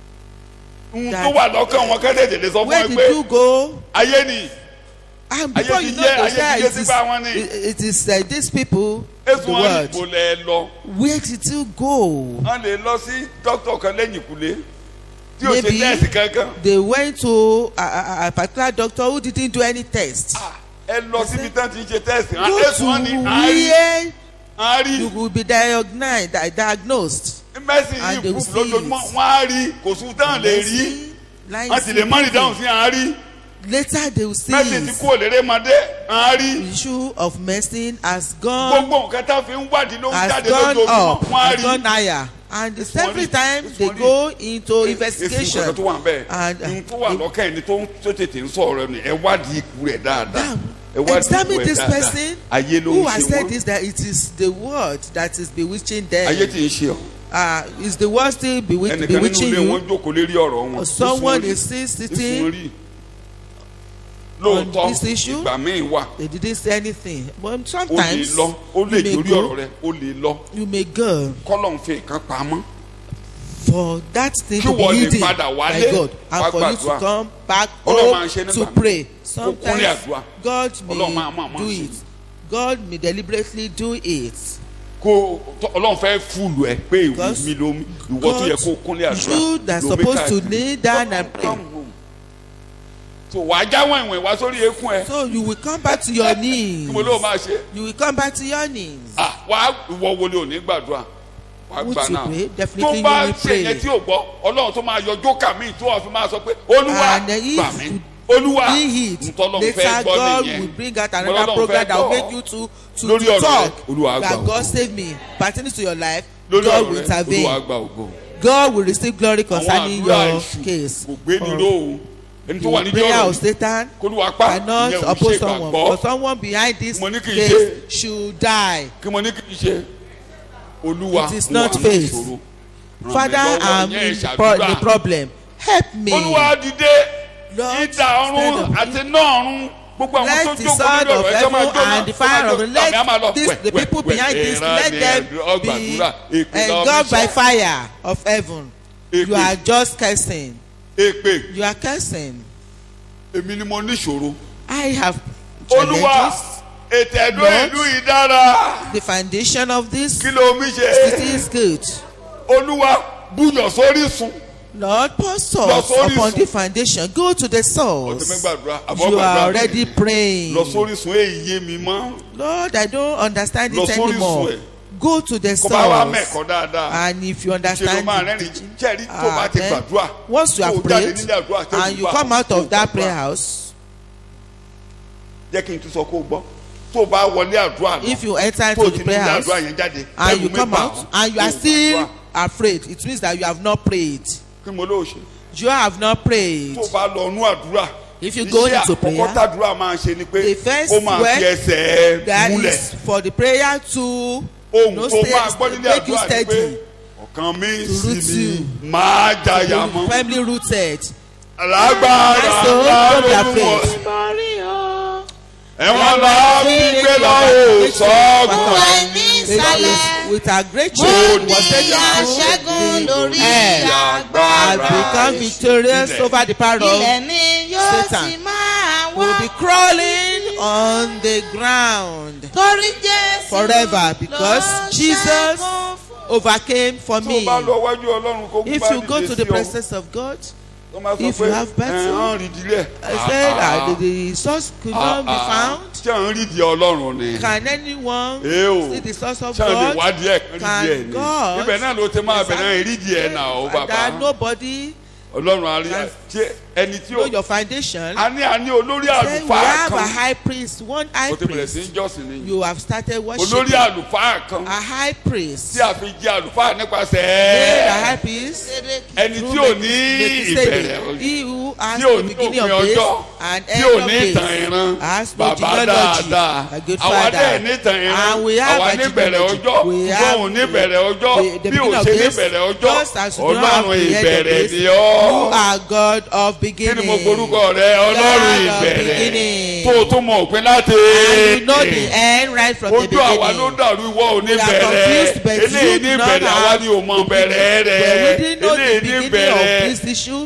ohun tó wà lọ́kàn wọn kẹ́tẹ̀ẹ̀tẹ̀ lè sọ fún Where ẹ did pé you go? ayé ni. And before Ayé you ti know yé- to ayé say ti yé sí bá wọn ni. it is these people, èsù the wọn ní world. kò lẹ̀ lọ. Where did you go? wọ́n lè lọ sí dókítà kan lẹ́yìn ìkùlé tí ò ṣe Maybe tẹ́ẹ̀sì kankan. they went to a particular doctor who didn't do any test. ẹ lọ síbi tán ti ń ṣe tẹ́ẹ̀sì. Go èsù to wọn ní àárí where àárí. you will be diagnosed. mẹ́sìn And yìí they will kú see lójoojúmọ́ it. wọ́n á rí kò sùn tán lè rí. wọ́n ti lè mọ́rin dáhùn sí àárí. Later they will see mẹ́sìn ti it. kú òlérè mọ́dé àárí. The issue of medicine has gone gbogbo nǹkan tá a fi ń wádìí ló ń has jáde gone lójoojúmọ́ up, wọ́n á has rí. gone higher, and it's This one every read, time this they one go into èsì investigation. nǹkan tó wà ń bẹ́ẹ̀. And ohun tó wà lọ́kàn ẹni tó tètè ń sọ̀rọ̀ ni ẹ wádìí ikú rẹ̀ dáadáa. ẹ wádìí ikú examine rẹ̀ this dáadáa. person ayé ló who ń has ṣe said wọ́n. this, that it is the word that is bewitching them. ayé tí ń ṣe ọ́. Is the word still ẹnìkan nínú bewitching ilé wọn you? jókòó lérí ọ̀rọ̀ wọn. Or someone Nísùn is still nísùn sitting rí. on lóòótọ́ this issue? ìgbà míì wà. They didn't say anything, but ó lè sometimes lọ ó lè you may torí go, ọ̀rọ̀ rẹ̀ ó lè lọ. you may go kọ́lọ̀ ń fi nǹkan pamọ́. for that thing Kí to be wọ́n lè hidden padà by wálé, God, wá and for you to gbàdúrà. come back Ọlọ́run máa ń home ṣe nígbà to míì. pray. kúnlẹ̀ Sometimes àdúrà. God Ọlọ́run máa may do ṣe. it. God may deliberately do it. kó ọlọ́run fẹ́ fúlù ẹ pé ìwé Because mi ló ìwọ tó yẹ kó kúnlẹ̀ àdúrà. you that ló mi supposed to káàkiri. kneel down and pray. Come home. so wàá jáwọ́ ìwọ̀n wá sórí eékún ẹ. So you will come back to your kí knees. mo ló máa ṣe. You will come back to your knees. wàá ìwọ wo ni ò ní gbàdúrà. wàá Would gbà you náà. pray? tó Definitely bá you will ṣe yẹn pray. tí ò gbọ́ ọlọ́run tó máa yọ jókà míì tó wà fi máa sọ pé olúwa And if gbà mí olúwa Be it. ntọ́lọ́run Later fẹ́ gbọ́ God nìyẹn. will bring out Ọlọ́run another program fẹ́ that will gbọ́. make you to Lórí ọ̀rọ̀ talk rẹ, Olúwa that gbà God ògo. save me. Pertaining to your life, lórí God ọ̀rọ̀ will rẹ intervene. olúwa gba ògo. God will receive glory àwọn concerning àdúrà your èṣù case. kò gbé ní ró o ẹni tó wà The nídìí prayer ọ̀rọ̀ of Satan kólúwa pa cannot ìyẹn ò ṣe oppose someone. ìgbàgbọ́. For someone behind this Mo ní kì í case ṣe. should die. kí mo ní kí n ṣe olúwa It is mo not wà ní faith. ìṣòro. Ràn mí Father, lọ́wọ́, I'm ìyẹn in ìṣàdúrà. the problem. Help me. olúwa dìde Lord, ìdá ọ̀run stand up. àti náà ọ̀run gbogbo àwọn tó Let the jókòó sword lórí of ọ̀rọ̀ ẹjọ́ máa heaven jóná and the fire of the àmì á máa lọ let this, the people behind this, let them be engulfed by fire of heaven. You are just cursing. èpè You are cursing. èmi ni mo níṣòro. I have olúwa challenges. ètò ẹ̀dọ́ Lord, ìlú yìí dára The foundation of this kí ló mi city ṣe. is good. olúwa búyọ̀ sórí sun. Lord, pour Lọ salt sórí upon sun. the foundation. Go to the ọ̀tún mi source. gbàdúrà àbọ̀ You are gbàdúrà already praying. lọ sórí sun èyí yé mi mọ́. Lord, I don't understand Lọ it sórí anymore. sun ẹ̀. Go to the kó bá wa source. mẹ́kọ̀ọ́ dáadáa. And if you ṣe ló understand máa the rẹ́rìn teaching, jẹ́rìí tó bá ti then gbàdúrà. once you tó have jáde prayed nílé àdúrà tó and you gbà, come out tó of that gbàdúrà. prayer house, jẹ́ kí n tún sọ kó o gbọ́ tó o bá wọlé àdúrà lọ if you enter tó o into ti the ní prayer ilé house àdúrà yẹn jáde and you ẹ̀rù come mi bà out ọ́, and you are tó o still gbàdúrà. afraid, it means that you have not prayed. kí mo lóò ṣe You have not prayed. tó o bá lọ nú àdúrà If you go iṣẹ́ into àkọ́kọ́ prayer, tàdúrà máa ṣe ni pé the first ó máa fi word ẹsẹ̀ that múlẹ̀ is for the prayer to ohun no tó máa gbọ́ stay, nílé make you àdúrà ni pé steady, ọkàn mi to root sì you, ni máa jàyà mọ́ firmly rooted. alágbára And so, ńlá don't be ló mú ọ afraid. ẹ̀wọ̀n la fi gbé lọ́wọ́ sọ́gun ìsàlẹ̀ With a great mo change, ní àṣẹ́gun lórí has become agbára victorious Ilẹ̀. over the power ilẹ̀ of ni yóò Satan. ti máa will wá be crawling on the ground torí Jésù forever because ló Jesus ṣẹ́gun fún overcame for tó me. bá lọ wájú Ọlọ́run kó If bá you go dìde to the sí ọ. presence of God, Tó máa sọ if pé, you have battle, hàn rí ìdílé. I said the source could not be found. Ṣé à ń rí ìdí Ọlọ́run ni? Can anyone Èèwọ̀. see the source of Ṣé à ń lè God? wádìí ẹ̀ kan rí ìdí ẹ̀ ni? God Ibẹ̀ náà ló ti máa bẹ̀rẹ̀ ìrídìí ẹ̀ náà ó that bàbá. nobody Ọlọ́run àríyá ṣé ẹni tí know ó. your foundation. A ní olórí Say we àlùfáà have a kan. high priest, one high Ó ti bẹ̀rẹ̀ sí priest. í jọ́sìn ni. You have started Olórí worshiping àlùfáà kan. a high priest. Tí a fi jẹ́ àlùfáà Made a nípasẹ̀ high priest. ẹni tí through ò ní Melchizedek. ìbẹ̀rẹ̀ He who has tí ò the ní beginning òpin of days ọjọ́ and tí ò end of ní days. ìtàn ìran Has no bàbá genealogy. dáadáa A good àwa dẹ̀ father. ní ìtàn ìran And we have àwa a ní bẹ̀rẹ̀ genealogy. ọjọ́ We ṣùgbọ́n have òun ní bẹ̀rẹ̀ ọjọ́ the bí ò beginning of ṣe ní days, bẹ̀rẹ̀ ọjọ́ just as you don't have Ọlọ́run the end of ìbẹ̀rẹ̀ days. ni You ọ́. are God of Kí beginning. ni mo forúkọ rẹ Ọlọ́run God of ìbẹ̀rẹ̀ beginning. tó o tún mọ òpin láti And you know the end right from the ojú àwa ló beginning. dàrú ìwọ ò ní We are bẹ̀rẹ̀ confused, but eléyìí you ní do not bẹ̀rẹ̀ àwa have ni ò mọ the bẹ̀rẹ̀ beginning. rẹ̀ But we didn't know the eléyìí ní beginning bẹ̀rẹ̀ of this issue.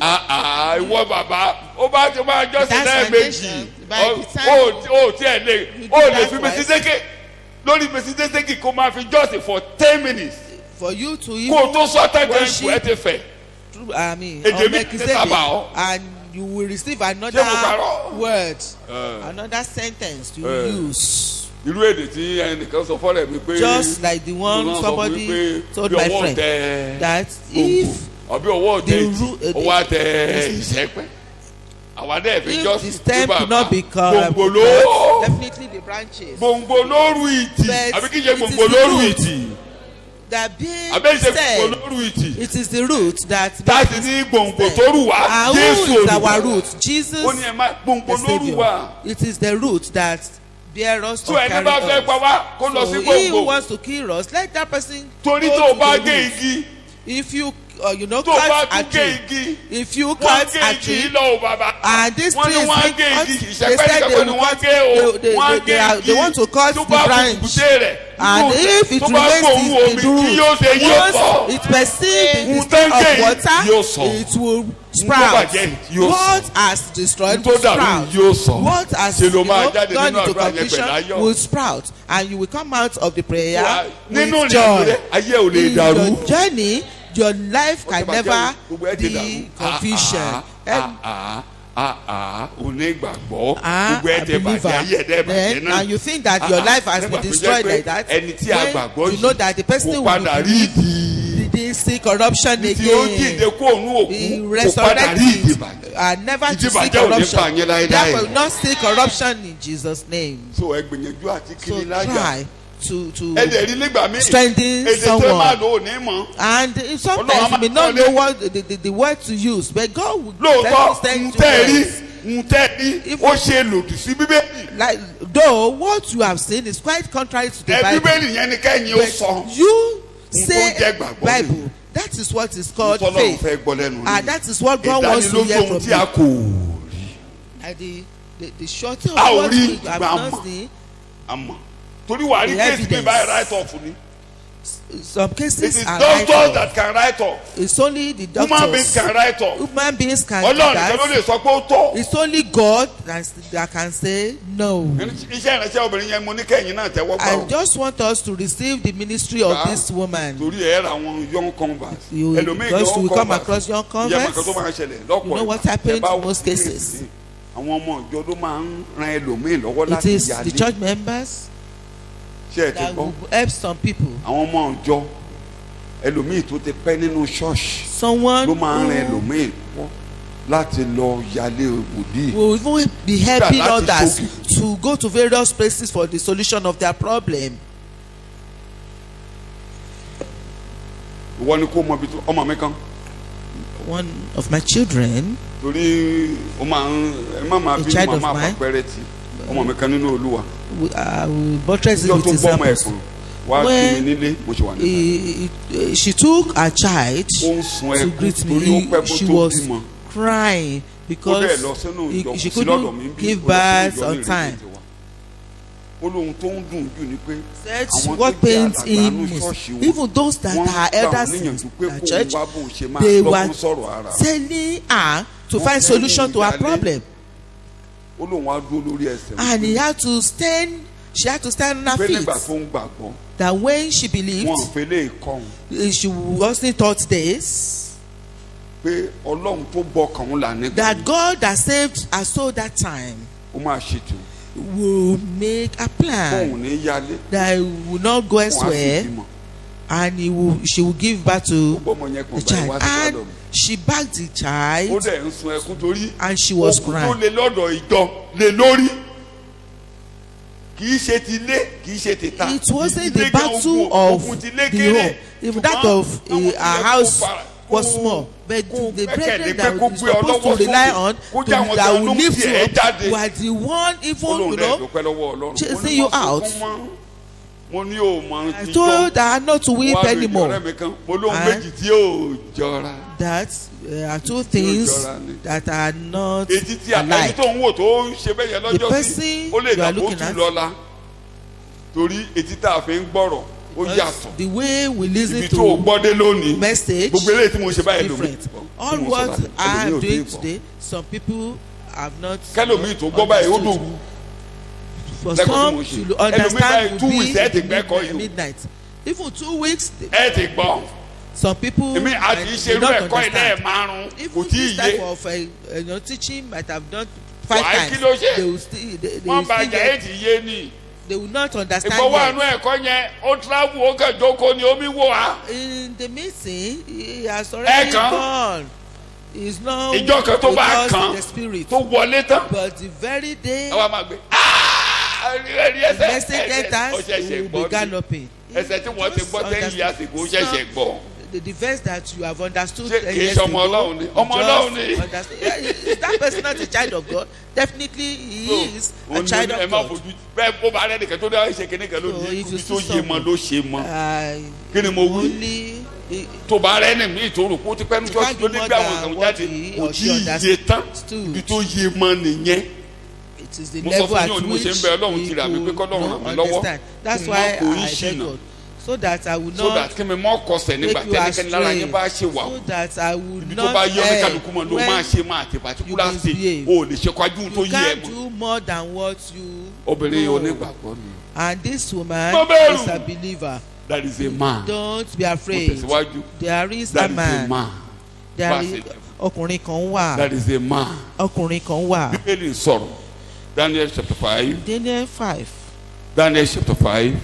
ìwọ bàbá ó bá ti máa jọ́sìn That's lẹ́ẹ̀mejì foundation. By the time ó tiẹ̀ lè you ó do lè that fi twice. Mèsísékè lórí Mèsísékè kó máa fi jọ́sìn for 10 minutes For you to kó o tó even sọ tẹ́gbẹ́ worship ìkú ẹ ti fẹ̀. through, I mean, Èdè on mi Melchizedek, ti sábà ọ́. and you will receive Ṣé mo another parọ́? word, another sentence to use. irú èdè tí ẹnìkan sọ fọ́lẹ̀ mi pé Just like the one Ọlọ́run sọ fún mi somebody pé told bí my ọwọ́ friend tẹ that gbòǹgbò if àbí ọwọ́ tẹ the ìtì ọwọ́ tẹ ìṣẹ́pẹ́ àwa dẹ́ fi if jọ́sìn the stem could not be gbòǹgbò ló definitely the branches. gbòǹgbò lóru ìtì But àbí kí n ṣe it is gbòǹgbò the lóru root. ìtì That being àbí ṣe gbòǹgbò said, lóru ìtì it is the root that láti ní gbòǹgbò tó rù wá and Jésù who is our Olùgbàlà. root? Jesus, ó ní ẹ má gbòǹgbò the lóru Savior. wá It is the root that bear us tó to ẹni carry bá fẹ́ pa us. wá kó lọ sí So he who gbòǹgbò wants to kill us, let that person torí go tó o to bá the gé root. igi If you tó o bá cut a tún gé tree, igi if you wọ́n cut gé a igi tree, lọ o bàbá and this wọ́n tree ní is wọ́n being gé cut, igi they ìṣẹ́pẹ́ said nìkan they kọ́ ni will wọ́n cut, gé o wọ́n gé they want to cut tó the bá branch. kùkùté rẹ̀ And if it tó bá remains gbóhùn in omi the kí yóò ṣe root, yóò sọ once it perceives the Ohun tó ń distance gé of yìí water, yóò sọ. it will tó sprout. bàjẹ́ yóò sọ. What has destroyed tó will dàrú sprout. yóò sọ What has ṣe ló máa jáde gone nínú into àdúrà yẹn confusion pẹ̀lú ayọ̀ will sprout, and you will come out of the prayer nínú with ìrìnàjò joy. rẹ ayé ò lè In dàrú. your journey, your life can bàjẹ́ never gbogbo ẹ ti be dàrú. confusion. onígbàgbọ́ A gbogbo ẹ ti bàjẹ́ believer, ayé ẹ̀ dẹ́ bàjẹ́ then, náà and you think that your life has been destroyed like that, ẹni tí a gbàgbọ́ when you know that the person kò will padà rí be ìdí didn't see corruption tí ó jíǹde again. kó òun He òkú kò padà rí ìdí resurrected bàjẹ́. and never to see Ìdíbàjẹ́ ò ní corruption. fà yín láéláé. Therefore, not see corruption in Jesus' name. so ẹ gbìyànjú àti So kiri lájà try to ẹ dẹ̀ rí nígbà míì strengthen èdè tó máa someone. lò ní mọ̀ And sometimes you may not know what the word to use, but God will lóòótọ́ send you ntẹ́ rí words. ntẹ́ rí ó ṣe lòdì sí bíbélì Like though what you have seen is quite contrary to the ẹ Bible, bíbélì yẹn ni kẹ́yìn ó sọ but you N tó say jẹ́ gbàgbọ́ Bible. That is what is called tọ́lọ́run faith, fẹ́ gbọ́ lẹ́nu and that is what God wants to ìdánilójú hear ohun from tí a you. kò rí And the shorter of A ò what rí we have ìgbà not mọ̀. seen, àmọ́ torí wàá rí The kéèsì mi evidence. báyìí write off ni some it cases is are doctors right. that can write off It's only the human beings doctors. can write off Human beings can do ọlọ́run nìkan ló that. lè sọ pé ó tọ́ It's only God that can say no. iṣẹ́ ìránṣẹ́ obìnrin yẹn mo ní kẹ́yìn náà tẹ́wọ́ gbà I ó just want us to receive the ministry of Gbà. this woman. torí ẹ̀ ra àwọn young converts You, because we come across young ìyá màkà tó converts. máa ṣẹlẹ̀ lọ́pọ̀ You know what ìgbà. happened Ẹ bá in wo most cases. kéèsì, àwọn ọmọ ìjọ ló máa ń ran ẹlòmíì lọ́wọ́ It láti is the yálé church members ṣé ẹ ti that gbọ́ will help some people. àwọn ọmọ ìjọ ẹlòmíì tó ti pẹ́ nínú ṣọ́ọ̀ṣì Someone ló máa ń ran who ẹlòmíì lọ́wọ́ láti lọ yálé wòlíì. will even be helping Láti others ṣoògùn. to go to various places for the solution of their problem. ìwọ ni kó mọ ibi tó ọmọ mi kan One of my children, torí ó máa ń ẹ má máa A bí child of màmá mine. àpapẹrẹ tí ọmọ mi kan nínú olúwa will buttress it ìjọ with tó gbọ́ ọmọ examples. ẹ̀kan wá kí When mi nílé mo ṣe wà níta She took her child ó ń sun to ẹkún greet torí ó me. pẹ́ kó She tó was bímọ crying ó bẹ́ẹ̀ because lọ sínú ìjọ she kò sí lọ́dọ̀ mi couldn't bí give ó lọ sínú birth ìjọ ní on ìrètí time. tiwa. ó lóhun tó ń dùn jù ni pé Said àwọn tó what jẹ́ pains àgbàánú him most, ṣọ́ọ̀ṣì wọn even those that wọ́n are gbà wọ́n elders in níyànjú pé the kóun church, wá bó ṣe máa they were lọ́kùn sọ̀rọ̀ ara telling her to Wọ́n find fẹ́ solution to her mú ìyálé. problem, ó lóun wá dúró lórí ẹsẹ̀ and he had to stand She had to stand on her pé feet. nígbà tó ń gbàgbọ́ That when she believed, wọn ò fẹ́ lè kọ́ òun she wasn't taught this. pé ọlọ́run tó bọ kàn ń là nígbà That God that saved her soul that time ó máa ṣètò will make a plan. fóun ní yálé That he will not go wọn á sì elsewhere. bímọ And she will give birth to bọ́mọ yẹn kàn the báyìí wá child. sí And lọ́dọ̀ mi she bagged the ó child dẹ̀ ń sun ẹkún torí and she was ogun tó crying. lé lọ́dọ̀ ìjọ lé lórí kì í ṣe ti lé kì í ṣe ti ta It wasn't Ilé the gan battle ogun, of ogun ti lé the kéré. home. If that Ṣùgbọ́n of àwọn her yẹn house kó fara- was kó- small. But kó the gbẹ́kẹ̀lé brethren pé that kó you're gbé supposed to ọlọ́wọ́ rely sókè, on, kó jẹ́ àwọn that gan will ló ń lift tì you ẹ́ up, jáde. were the one even, Olóhùn you rẹ̀ know, dúpẹ́ lọ́wọ́ Ọlọ́run. chasing Mo ní you wọ́n sunkún out. mọ́. Mo ní o mọ I ìjọ. told her not to weep Wọ́n á rí anymore. ọ̀rẹ́ mi kan. Mo lóhun And- méjì tí yóò jọra. That are two things jọra ni. that are not Etí tí ẹni alike. tó ń wò tó ń ṣe bẹ́ẹ̀ yẹn The lọ́jọ́ person sí, ó lè you are dàbò looking tù at- lọ́la. Torí etí tá a fi ń gbọ́rọ̀ ó yàtọ̀. The way we listen Ibi tó o to gbọ́ dé lónìí. message Gbogbo eléyìí tí mo ṣe báyìí lómi. different. All what I am doing today, some people have not Kẹ́lòmíì tó gbọ́ báyìí ó understood. dòwú. For Lẹ́kọ̀ọ́ tí some mo ṣe. to Ẹlòmíì understand báyìí will 2 be weeks ẹ̀ ti gbẹ́kọ̀ yìí o. midnight. Even 2 weeks, Ẹ ti gbọ́. some people Èmi àti may ìṣerú not ẹ̀kọ́ ilé ẹ̀ understand. márùn-ún kò Even tí ì this type yé. of teaching might have done 5 Wàá times. kí ló ṣe? They will still, they Wọ́n will bá still jà ẹ́ get, ti yé ni. they will not understand Ìgbọ́wọ́ yet. àánú ẹ̀kọ́ yẹn ó travel ó kàn jókòó ni omi wò á. In the meeting, he has already Ẹ̀kan. gone. He's not Ìjọ kan tó with bá us kàn in the spirit. tó wọlé tán. But the very day Àwa máa gbé. Ẹ̀rí the ẹsẹ̀ message ó enters, he ṣẹ̀ṣẹ̀ will be gbọ́ ni. galloping. Ẹsẹ̀ tí wọ́n ti gbọ́ tẹ́yìn yá sí kò ṣẹ̀ṣẹ̀ gbọ́. The verse that you have understood Ṣé kìí years ṣe ago, ọmọ Ọlọ́run ni? Ọmọ you Ọlọ́run just ni. understand. Yeah, is that person not a child of God? Definitely he is a child Ẹ of má God. fojú bẹ́ẹ̀ bó bá rẹ̀ nìkan tó dá ṣe kíní kan So lónìí if you ibi tó see yé mọ ló ṣe mọ. Kí ni mo wí? only Tó bá rẹ̀ ní mí tó rò kó ti pẹ́ ní You church can't tó do ní more bí àwọn than kan what jáde he kò or tí she ì yé tán understood. ibi tó yé mọ nìyẹn. it is the Mo sọ level fún at yín òní mo which ṣe ń bẹ Ọlọ́run ti rà mí pé you k'Ọlọ́run ràn mí don't lọ́wọ́. understand. That's Kí n why má kó I yín beg ṣìnà. God so that I will So that not kí mi mọ́ kọsẹ̀ nígbà take you tẹ́nikẹ́ni lára astray, yín bá ṣe wà so that I will ibi tó not bá yẹ err oníkàlùkù mọ́ ló máa when ṣe máa tẹ particular you state misbehave. o ò lè ṣe kọjú tó you yẹ ẹ can't mọ́. do more than what you Obìnrin know. onígbàgbọ́ ni. And this woman Mo bẹ̀rù. is a believer. That is a man. Don't be Mo afraid. tẹ̀síwájú. There is That a is a man. man. There Verse is 11. ọkùnrin kan wà. That is a man. Ọkùnrin kan wà. Bíbélì ń sọ̀rọ̀. Daniel chapter 5. Daniel 5. Daniel chapter 5.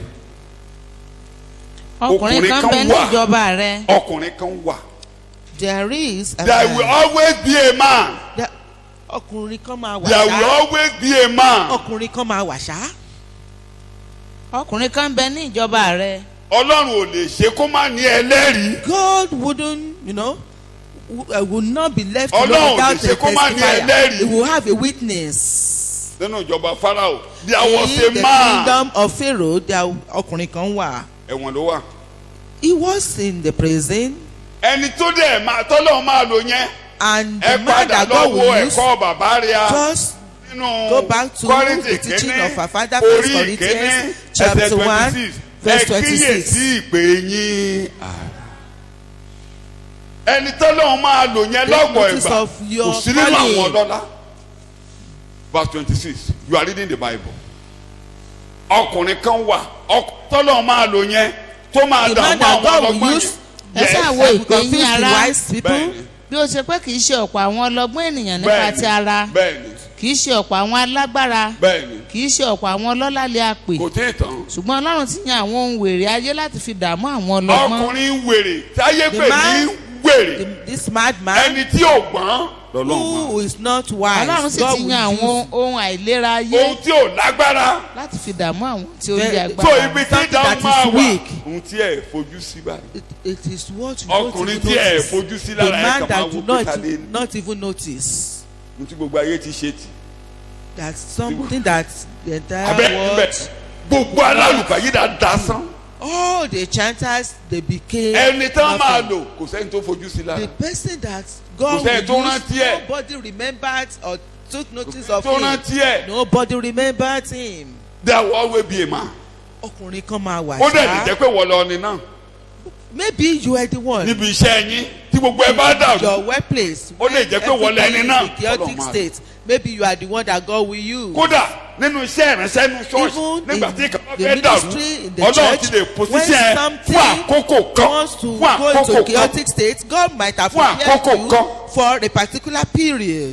ọkùnrin kan Ọkùnrin bẹ kan ní wà. ìjọba rẹ Ọkùnrin kan wà. There is a There will man. always be a man. Ọkùnrin kan máa wà There will ṣá. always be a man. Ọkùnrin kan máa wà ṣá. ọkùnrin kan bẹ ní ìjọba rẹ Ọlọ́run ò lè ṣe kó má ní ẹlẹ́rìí. God wouldn't, would not be left Ọlọ́run alone without lè ṣe a kó má ní testifier. ẹlẹ́rìí. He will have a witness. Nínú ìjọba Pharaoh, there was In a the man. kingdom of Pharaoh, there ọkùnrin kan wà. Ẹ̀wọ̀n ló wà. He was in the prison, Ẹni tó dẹ̀ máa tọ́lọ́ máa lò yẹn. and the Ẹ man padà that God lọ́wọ́ will use ẹ̀kọ́ bàbá rẹ̀ á. just Nínú go back to Kọ́ríńtì the teaching kínní, of our father, orí 1 Corinthians, ìkíní, chapter ẹsẹ̀ 1, 26. verse Ẹ kíyèsí 26. ìpè yín. Ẹni tọ́lọ́ máa lò yẹn Take lọ́pọ̀ notice ìgbà of your kò sí nínú àwọn calling. ọlọ́lá. Verse 26, you are reading the Bible. Ọkùnrin kan wà, tọ́lọ́ máa lò yẹn tó máa The man dààmú that àwọn God will ọlọ́gbọ́n use, ẹ ṣáà wo will ìpè yín confuse the ara wise people. Bẹ́ẹ̀ni, bí ó ṣe pé kì í ṣe ọ̀pọ̀ àwọn ọlọ́gbọ́n ènìyàn nípa ti ara bẹ́ẹ̀ni, kì í ṣe ọ̀pọ̀ àwọn alágbára bẹ́ẹ̀ni, kì í ṣe ọ̀pọ̀ àwọn ọlọ́lá lè a pè kò tí ì tán. ṣùgbọ́n Ọlọ́run ti yan àwọn ohun wèrè ayé láti fi dààmú àwọn ọlọ́gbọ́n Ọkùnrin wèrè táyé The pè man- ní wèrè. This madman Ẹni tí ò gbọ́n lọ́lọ́run who is not wise, Ọlọ́run sì God ti will yan àwọn use. ohun àìlera ayé ohun tí ò lágbára. láti fi dààmú àwọn tí ó ní Very- So agbára ibi tí Something dáhùn that máa is wà weak. ohun tí ẹ fojú sí báyìí. It is what you don't Ọkùnrin even tí ẹ notice. fojú sí The lára ẹ man kàn máa that wo do pété lé not even notice. ohun tí gbogbo ayé ti ṣe tì. That's something that the entire Abẹ́ world, gbogbo alálùbáyé dasán. all the chanters, they became Ẹni tán máa nothing. lò kò sẹ́ni tó fojú sí lára. The person that God Kò sẹ́ni tó will rántí use, ẹ̀. nobody remembered or took notice Kò of sẹ́ni tó him. rántí ẹ̀. Nobody remembered him. There will always be a man. Ọkùnrin kan máa wà Ó dẹ̀ lè ṣá. jẹ́ pé wọ́n lọ ni náà. Maybe you are the one. Níbi iṣẹ́ yín tí gbogbo ẹ bá dàrú. Your workplace. Ó lè jẹ́ pé wọ́n lẹ́ni everybody náà. is in chaotic Ọlọ́run máa state. Maybe you are the one that God will use. Kódà nínú iṣẹ́ ìránṣẹ́ nínú ṣọ́ọ̀ṣì Even nígbà tí in ìkàwé the fẹ́ dàrú ministry, in the ọlọ́run ti lè church, when pòsíṣẹ́ fún àkókò something kan wants to fún go into àkókò kan chaotic state, God might have Fún prepared àkókò you kan. for a particular period.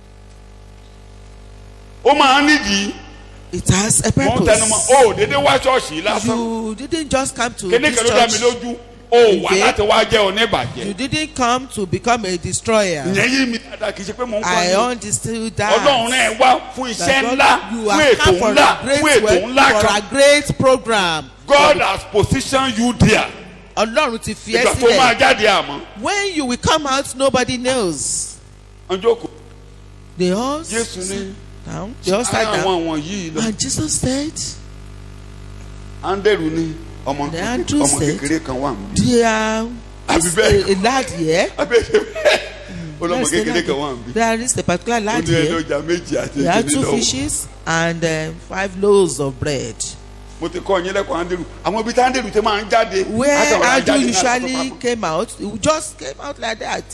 ó máa ń nídìí It has a mò ń tẹnumọ́ purpose. ó dédé wá ṣọ́ọ̀ṣì lásán You didn't just come to kíní this kan ló dá mi church. lójú ó wà Okay. láti wá jẹ́ oníbàjẹ́ You didn't come to become a destroyer. ìyẹn yí mi dáadáa kì í ṣe pé mò ń I kọ́ understood ọlọ́run that. náà wá fún iṣẹ́ That ńlá you fún are ètò come for ńlá a great fún ètò work, ńlá for kan a great program. God has positioned you there Ọlọ́run ti fi ẹ́ ìgbà tó máa sílẹ̀. jáde àmọ́ When you will come out, nobody knows. ọjọ́ kò They all Jésù ní down. They all sat down. àwọn yìí lọ And Jesus said, Anderu ní ọmọ The Andrew said, kékeré kan wà níbí there Àbí is bẹ́ẹ̀ a lad here. abẹ́rẹ́ ọlọ́mọ There is a kékeré lad kan wà here. níbí There is a particular ó lad ní here. ẹlọ́jà méjì àti He had ìkíní 2 lọ́wọ́ fishes and 5 loaves of bread. mo ti kọ́ ọ̀yìn lẹ́kọ̀ọ́ Anderu àwọn ibi tí Anderu ti máa ń jáde Where látàwọn Andrew ajáde náà usually lọ́pọ̀ came out, he just came out like that.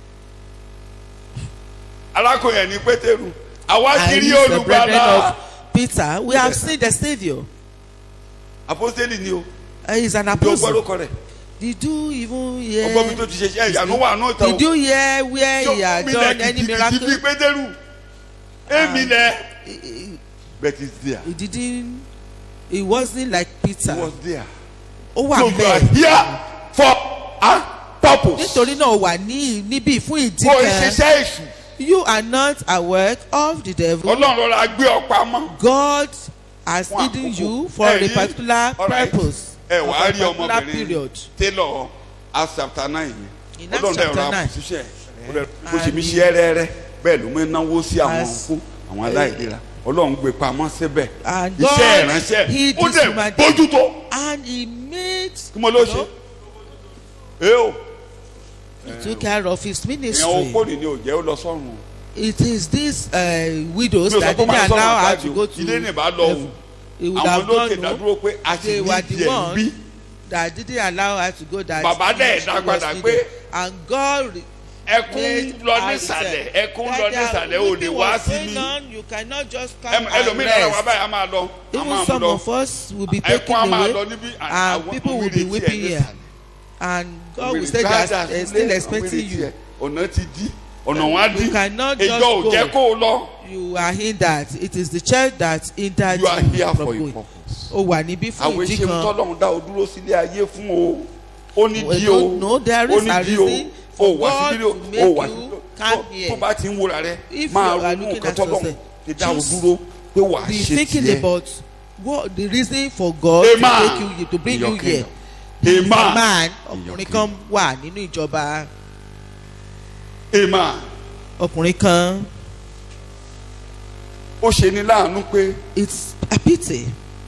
alákòóyè ní Pétérù àwa And ti rí he's the brethren olùgbàlà of Peter. We have seen the Savior. apostoli ni o He's an yóò apostle. gbọ́dọ̀ kọ rẹ̀ Did you even ọgbọ́n mi tó hear? ti ṣe ṣe ìyanu wà náà tán Did you hear where he had done any bí miracle? Pétérù èmi lẹ but he's there He didn't. He wasn't like he Peter. was there Ó wà so you are bẹ́ẹ̀. here for a purpose Nítorí náà ó wà níbí fún ìdí kò kan. ṣiṣẹ́ èṣù You are not a work of the devil. Ọlọ́run rọra gbé ọ pamọ́ God has Fún hidden àkókò. you for Ẹ a rí- particular alright. purpose. ẹ of wàá a rí particular ọmọbìnrin period. Taylor Acts chapter 9 In yẹn Acts Ọlọ́run dẹ̀ chapter rọra 9. position bó ṣe mi ṣe ẹrẹ́rẹ́ bẹ́ẹ̀ ló mú náwó sí àwọn As- òkú àwọn aláìlera Ọlọ́run gbé pamọ́ síbẹ̀ And iṣẹ́ God ìránṣẹ́ hid ó this dẹ̀ woman bójútó and he made. kí mo ló ṣe ẹ o He took care of his ìyẹn ministry. opó ni ò jẹ́ ó lọ sọ́run o. It is these widows mi ò sọ that pé didn't máa sọ̀rọ̀ allow her àgbájọ to go to ilé ní ìbá lọ o heaven. He would àwọn have lókè gone no. dádúró pé a sì They ní were the ìdí ẹ̀ ń bí ones that didn't allow her to go that Bàbá dẹ̀ she dá was padà needed. pé And God ẹkún lọ nísàlẹ̀ ẹkún lọ nísàlẹ̀ ò lè wá sí mi You cannot just come and ẹlòmíràn wà rest. báyìí a máa lọ a Even máa mú some lọ of us will be ẹkún taken a máa away lọ níbí and people will be weeping here. And God will say that they're still expecting you. ọ̀nà ti di ọ̀nà wọn á di You cannot just ìjọ ò jẹ́ go. kó o lọ You are hindered. It is the church that hindered you are here from for a going. purpose. Ó wà níbí fún àwọn ìdí ìṣe kan. tọ́lọ́run dá o dúró sílé ayé fún o ó ní We di o don't know there ó is ní a di o reason ó for wà God síbí o to ó make wà you síbí come o here. tó bá ti ń wúra rẹ If máa you are ronú looking nǹkan at tọ́lọ́run yourself, ti dá o just dúró pé wà á Be ṣe thinking tiẹ̀ about what the reason for God Amen. to take you to bring Your you here. kingdom. Amen. Man, Your ọkùnrin kan wà nínú ìjọba. amen Ọkùnrin kan. ó ṣe ní láàánú pé It's a pity.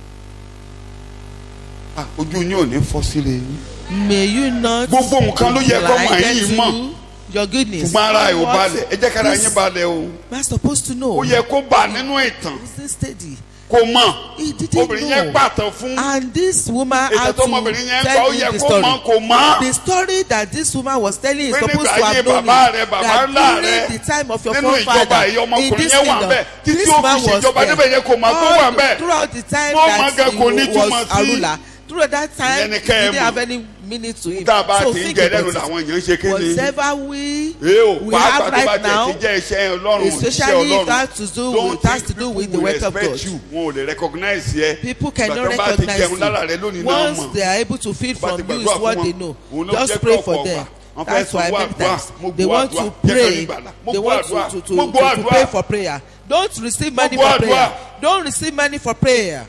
ojú yín ò ní fọ́ sílé yín May you not Gbogbo nǹkan ló yẹ kó mọ̀ blinded yín to mọ̀. your goodness. ṣùgbọ́n ara ẹ̀ ò What balẹ̀ ẹ jẹ́ kára this yín balẹ̀ o man supposed to know. ó yẹ kó bà nínú ìtàn Listen steady. kò mọ̀ He didn't obìnrin yẹn know. pàtàn fún And this woman ètò had tó to ọmọbìnrin yẹn ń pa ó tell yẹ you the kó story. mọ̀ kò mọ̀ The story that this woman was telling is Pé supposed nígbà to ayé have known bàbá it. rẹ, bàbá That ńlá during rẹ, the time of your nínú ìjọba forefather yìí in ọmọkùnrin this yẹn wà kingdom, bẹ́ẹ̀ títí this ó man fi was ṣèjọba níbẹ̀ yẹn kò mọ̀ kó wà bẹ́ẹ̀ throughout the time Mo that mọ̀ gan kò ní he túmọ̀ was sí. a ruler. Throughout that time, Ìyẹn ni he kẹ́ ẹ didn't mọ̀. have any meaning to him. tá a bá So ti ń think jẹ about lẹ́nu it. làwọn èèyàn ń ṣe kéde Whatever we èèò have pàápàá tó bá right tẹ̀ now, ti jẹ́ iṣẹ́ Ọlọ́run iṣẹ́ especially if Ọlọ́run that has to do with the work of God. wọn ò lè recognize yẹ People cannot Ìgbà tó bá ti recognize jẹun lára rẹ lónìí you. náà Once mọ̀. they are able to feed Bá from ti you is gbàdúrà what fún they wọn. know. Òun ló Just jẹ́ pray pé for ọ̀pọ̀ them. ọgbà. Wọ́n fẹ́ That's why sanwó many àdúrà. times Mo they gbọ́ want àdúrà. to Jẹ́ ká rí pray. ìgbàlà. Mo They gbọ́ want àdúrà. to Mo gbọ́ àdúrà. pray for prayer. Don't receive money gbọ́ for prayer. àdúrà. Don't receive money for prayer.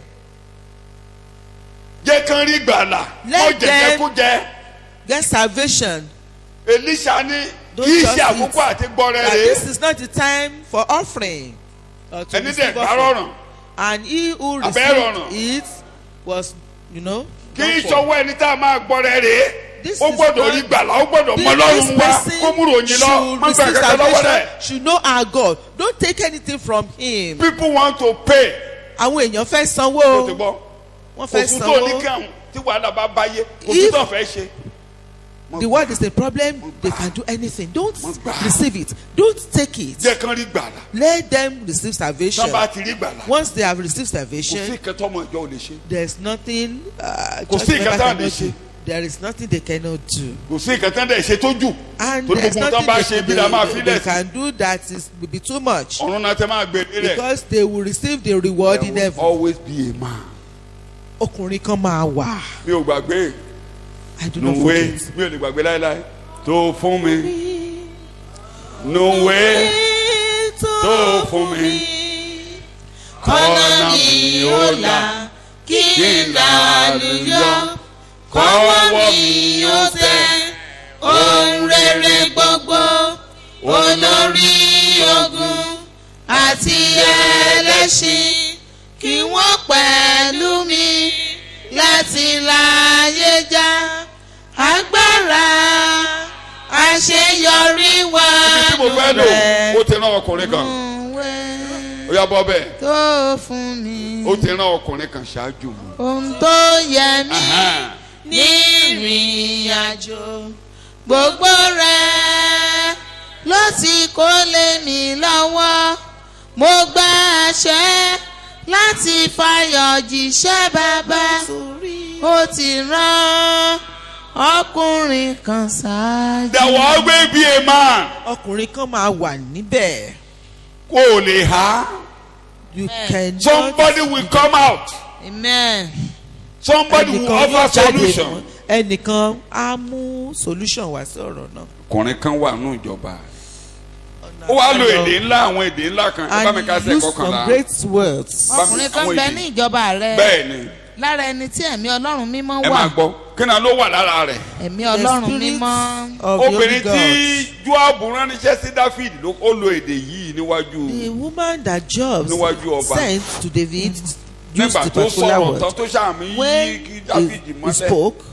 jẹ́ kán rí gbàlà Let wọ́n jẹ̀jẹ̀ kú jẹ Get salvation. Èlíṣà ní Don't kì í just ṣe àkókò eat. àti gbọ́rẹ́ That rè this is not the time for offering. Or to ẹni receive dẹ̀ offering. gbárọ̀ràn And he who Abẹ́ received rọrùn. it was, kì í done for. ṣọwọ́ ẹni tá a máa gbọ́rẹ́ rè This ó is gbọ́dọ̀ not- rí gbàlà ó gbọ́dọ̀ mọ This Ọlọ́run wá person kó mú ròyìn lọ should má gbà receive kẹ́kẹ́ lọ́wọ́ salvation, rẹ̀. should know our God. Don't take anything from him. People want to pay Àwọn èèyàn fẹ́ sanwó. ó ti gbọ́ Wọ́n kò fẹ́ sí tó ní sanwó. kẹ́hùn tí wàhálà bá báyé kò sí If- tó fẹ́ ṣe the world is a problem, they can do anything. Don't receive it. Don't take it. Jẹ́ kán rí gbàlà. Let them receive salvation. Tán bá ti rí gbàlà. Once they have received Kò sí salvation, ìkẹtọ́ ọmọ ìjọ ò lè ṣe. there's nothing Kò sí church member ìkẹtọ́ cannot àdé ṣe. do. There is nothing they cannot do. Kò sí ìkẹtọ́ dẹ̀ ṣe tó jù. And Torí there's gbogbo tán nothing bá ṣe bí la máa fi they lẹ̀ sí. can do that will be too much. Ọ̀run náà tẹ máa gbé rẹ̀. Because they will receive the reward in There heaven. will always be a man. Ọkùnrin kan máa wà. Mi ò gbàgbé. I do not Nùwé forget. mi ò lè gbàgbé láéláé. Tó fún mi. Nùwé tó fún mi. kọ́nà mi ó là kí n lálùyọ kọ́wọ́ mi ó tẹ ohun rere gbogbo olórí ogun àti ẹlẹ́ṣin kí wọ́n pẹ̀lú mi láti láyé já agbára àṣeyọrí wà Ibi tí mo fẹ́ lò, ó ti rán ọkùnrin kan. Ó yá bọ́ bẹ́ẹ̀. tó fún mi Ó ti rán ọkùnrin kan ṣáájú mi. ohun tó yẹ mí Aha. ní ìrìn àjò gbogbo rẹ̀ ló ti kó lé mi lọ́wọ́ mo gba àṣẹ láti fayọ̀ jíṣẹ́ bàbá ó ti rán ọkùnrin kan ṣáájú. There will always be a man. Ọkùnrin kan máa wà níbẹ̀. Kò lè há. You cannot. Somebody will come out. Amen. Somebody will Ẹnìkan yóò offer jáde solution. fún- ẹnìkan á mú solution wá sí ọ̀rọ̀ náà. Ọkùnrin kan wà nínú ìjọba. Ó wá lo èdè ńlá àwọn èdè ńlá kan. Ẹ bá mi ká And sẹ́ use some kọkànlá. great words. ọkùnrin kan bẹ ní ìjọba rẹ Bẹ́ẹ̀ ni. lára ẹni tí ẹ̀mí ọlọ́run mímọ́ Ẹ máa wà gbọ́. Kí ni ló wà lára rẹ̀? ẹ̀mí The ọlọ́run spirit mímọ́. of the Holy Obìnrin God. tí Jóábù ránníṣẹ́ sí Dáfídì ló ó lo èdè yìí níwájú. The woman that Job Níwájú ọba. sent to David used Nígbà the tó particular sọ̀rọ̀ word. tán tó ṣàmì yí When kí Dáfídì he mọ́lẹ̀. spoke,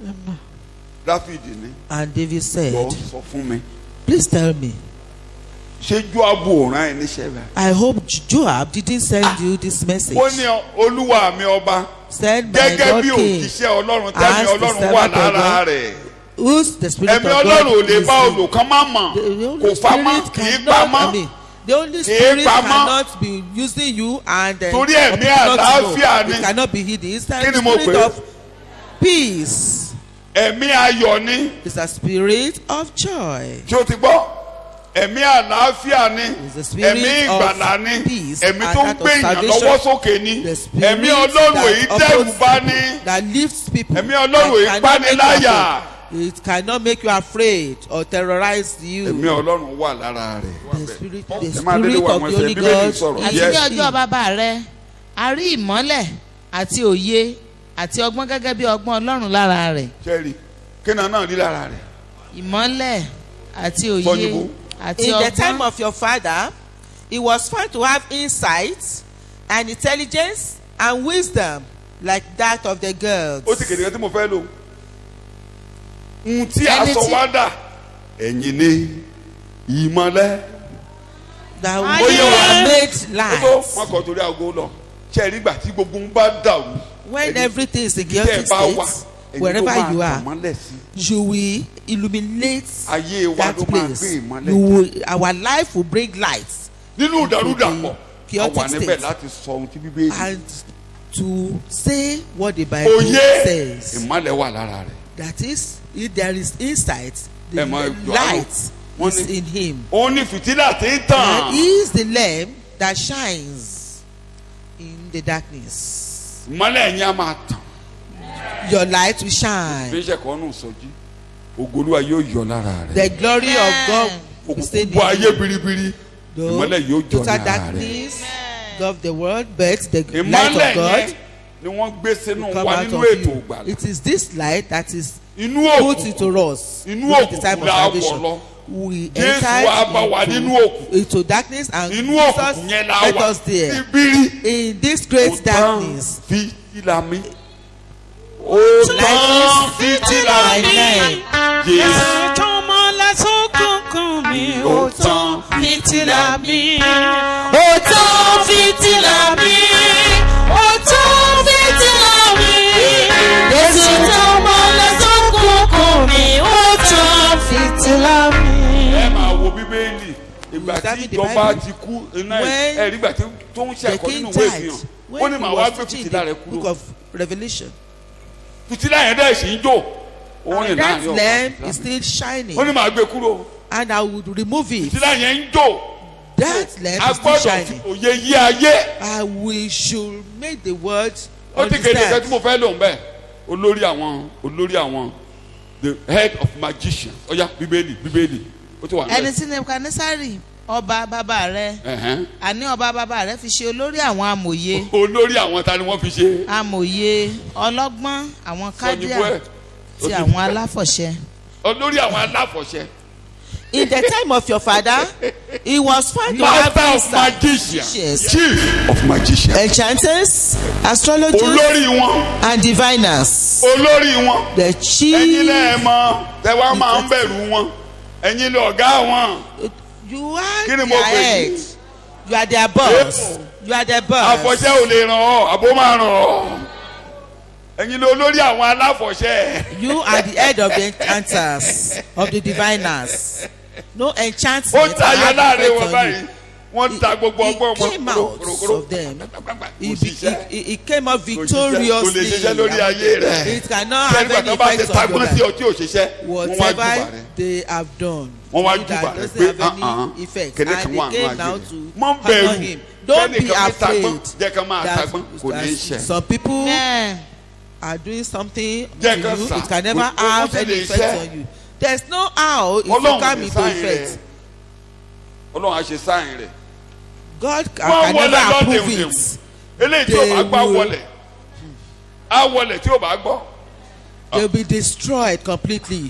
Dáfídì ní. and David said, Lọ sọ fún mi. please tell me, Ṣé Jóábù ò rán ẹ níṣẹ́ bẹ́ẹ̀? I hope Joab didn't send you this message. Ó ní olúwa mi ọba. Sent by Gẹ́gẹ́ God bí King, òjíṣẹ́ Ọlọ́run tẹ́mi as the Ọlọ́run wà servant of lára God, rẹ̀. who's the spirit Ẹ̀mí of God Ọlọ́run ò lè is bá in. olùkọ́ má mọ̀. The Holy Kò pamọ́, Spirit kì í cannot, pamọ́. I mean, the Holy Spirit pamọ́. cannot be using you and Torí for ẹ̀mí people not to àlàáfíà know. ni. It cannot be hidden. It's Kí a ni mo spirit pè é? of peace. Ẹ̀mí ayọ̀ ni. It's a spirit of joy. Ṣé o ti gbọ́? Ẹ̀mí àlàáfíà ni. It's the spirit Ẹ̀mí of ìgbàlà ni. peace Ẹ̀mí and tó ń that of gbé èèyàn salvation. lọ́wọ́ sókè ni. The spirit Ẹ̀mí Ọlọ́run that èyí dẹ́rù upholds bá people, ní. that lifts people. Ẹ̀mí Ọlọ́run èyí and pani cannot make you láyà. afraid. It cannot make you afraid or terrorize you. Ẹ̀mí Ọlọ́run wà lára rẹ̀. The spirit, Ẹ the máa délé spirit wà of wọ́n the ṣe Holy Bíbélì God. sọ̀rọ̀. àti Yes. ní ọjọ́ bàbá rẹ a rí ìmọ́lẹ̀ àti òye àti ọgbọ́n gẹ́gẹ́ bí ọgbọ́n ọlọ́run lára rẹ̀ Ṣẹ́rí, kí ni náà rí lára rẹ̀? ìmọ́lẹ̀ àti òye Fọ́nibú. àti In the time ọgbọ́n of your father, he was found to have insight and intelligence and wisdom like that of the girls. Ó ti kéde tí mo fẹ́ lò. Ohun tí Ẹni aṣọ tí- wa dà, ẹ̀yìn ni ìmọ́lẹ̀. That we Ayé. were made Ó tó light. wọn kọ torí aago lọ. Ṣẹ́rí ìgbà tí gbogbo ń bá dàrú. When ẹni everything is in tẹ́ ẹ chaotic bá wà, state, ẹ̀yin ló wherever máa you tàn are, mọ́lẹ̀ sí. you will illuminate Ayé wa that ló máa place. gbé ìmọ́lẹ̀ You will, our life will bring light nínú ìdàrúdàpọ̀. A chaotic wà níbẹ̀ state. láti sọ ohun tí Bíbélì. And to say what the Bible Òye says. ìmọ́lẹ̀ wà lára rẹ̀. That is, if there is insight, the Ẹ máa jọ light Wọ́n is ní- in him. Ó ní fìtílà tí ń tàn. And he is the lamp that shines in the darkness. Ìmọ́lẹ̀ yẹn á máa tàn. Your light will shine. Fíṣẹ̀ kan nù sọjí. Ògolúwa yóò yọ lára rẹ̀. The glory of God will stay Òkùnkùn bọ ayé in you. biribiri. Though Ìmọ́lẹ̀ yóò jọ total lára rẹ̀. darkness of the world, but the light Ìmọ́lẹ̀ of God yẹn ni wọ́n gbé sínú will come wa out nínú of ètò you. ìgbàlà. It is this light that is Inú put òkùnkùn. into us Inú during the time òkùnkùn of la wọ̀ salvation. lọ. We Jésù wá bá wa nínú òkùnkùn. into darkness and Inú òkùnkùn yẹn la let wà. us there. Ibiri. In this great darkness, Fìtílà mi. Ó tán fìtílà mi. Jésù Tọmọlá sókùnkùn mi, ó tán. fìtílà mi. ó tó fìtílà mi ó tó fìtílà mi Jésù tó mọ́lẹ̀ sókùnkùn mi ó observing the ìjọba Bible, ti kú iná when ẹ̀rí gbà tó ń ṣe the ẹ̀kọ́ king nínú ìwé died, ìfihàn ó when ní he màá wá was gbé teaching fìtílà rẹ̀ the book kúrò of Revelation, fìtílà yẹn dẹ̀ sì ń jò òun and rìn that láàrin lamp ọ̀pọ̀ is still shining, ó ní màá gbé kúrò and I would remove it. fìtílà yẹn ń jò That lamp a is still gbọ́dọ̀ fi shining. òye yí ayé And we should make the word ó ti kéde ìkẹ́ tí mo understand. fẹ́ lò ń bẹ̀ olórí àwọn the head of magicians ó yá bíbélì ó ti wà ẹni níbẹ̀. tí nebukadnesari ọba bàbá rẹ̀ Ẹ̀hẹ́n. àní ọba bàbá rẹ̀ fi ṣe olórí àwọn amòye olórí àwọn ta ni wọ́n fi ṣe amòye ọlọ́gbọ́n àwọn kádíà sọ̀nìbó ẹ̀ ti àwọn aláfọ̀ṣẹ. olórí àwọn aláfọ̀ṣẹ In the time of your father, he was found to have master of insight, magicians chief of magicians enchanters, astrologers, olórí wọn and diviners. olórí wọn The ẹ̀yin chief, lẹ mọ̀ tẹ wá máa ń bẹ̀rù wọn ẹ̀yin lẹ ọ̀gá wọn you are Kí ni mo their pè yín? head. You are their boss. You are their boss. àfọ̀ṣẹ ò lè ràn ọ́ àbó máa ràn ọ́ ẹ̀yin lẹ olórí àwọn aláfọ̀ṣẹ You are the head of the enchanters, of the diviners. No ó enchantment tayọ had láàrin effect wọn on báyìí you. wọ́n ta gbogbo ọgbọ́n He came out of them. He came out kò victoriously. lè ṣiṣẹ́ lórí ayé rẹ̀ It cannot have sẹ́ni any bàtà bá ti effect on your tagbọ́n sí life. ọtí òṣìṣẹ́ wọ́n wá jùbà Whatever rẹ̀ they have done, wọ́n wá that jùbà rẹ̀ doesn't pé have any effect. kéde And kan wà they nù came now ayé to mọ́ honor bẹ̀rù him. Don't be kẹ́nìkan fi tagbọ́n afraid jẹ́ ká máa that tagbọ́n kò ní í ṣe some people Amen. are doing something to Jẹ́ kan you. sà, It can never kò have sì any lè effect ṣe. on you. There's no how it will Ọlọ́run come ní into sáyìn rẹ̀ effect. Ọlọ́run á ṣe sáyìn rẹ̀ God wọ́n can wọlé never approve lọ́dẹ̀wọ̀n it. eléyìí tí ò bá They gbọ́ will- wọlé á wọlé tí ò bá gbọ́ They'll be destroyed completely.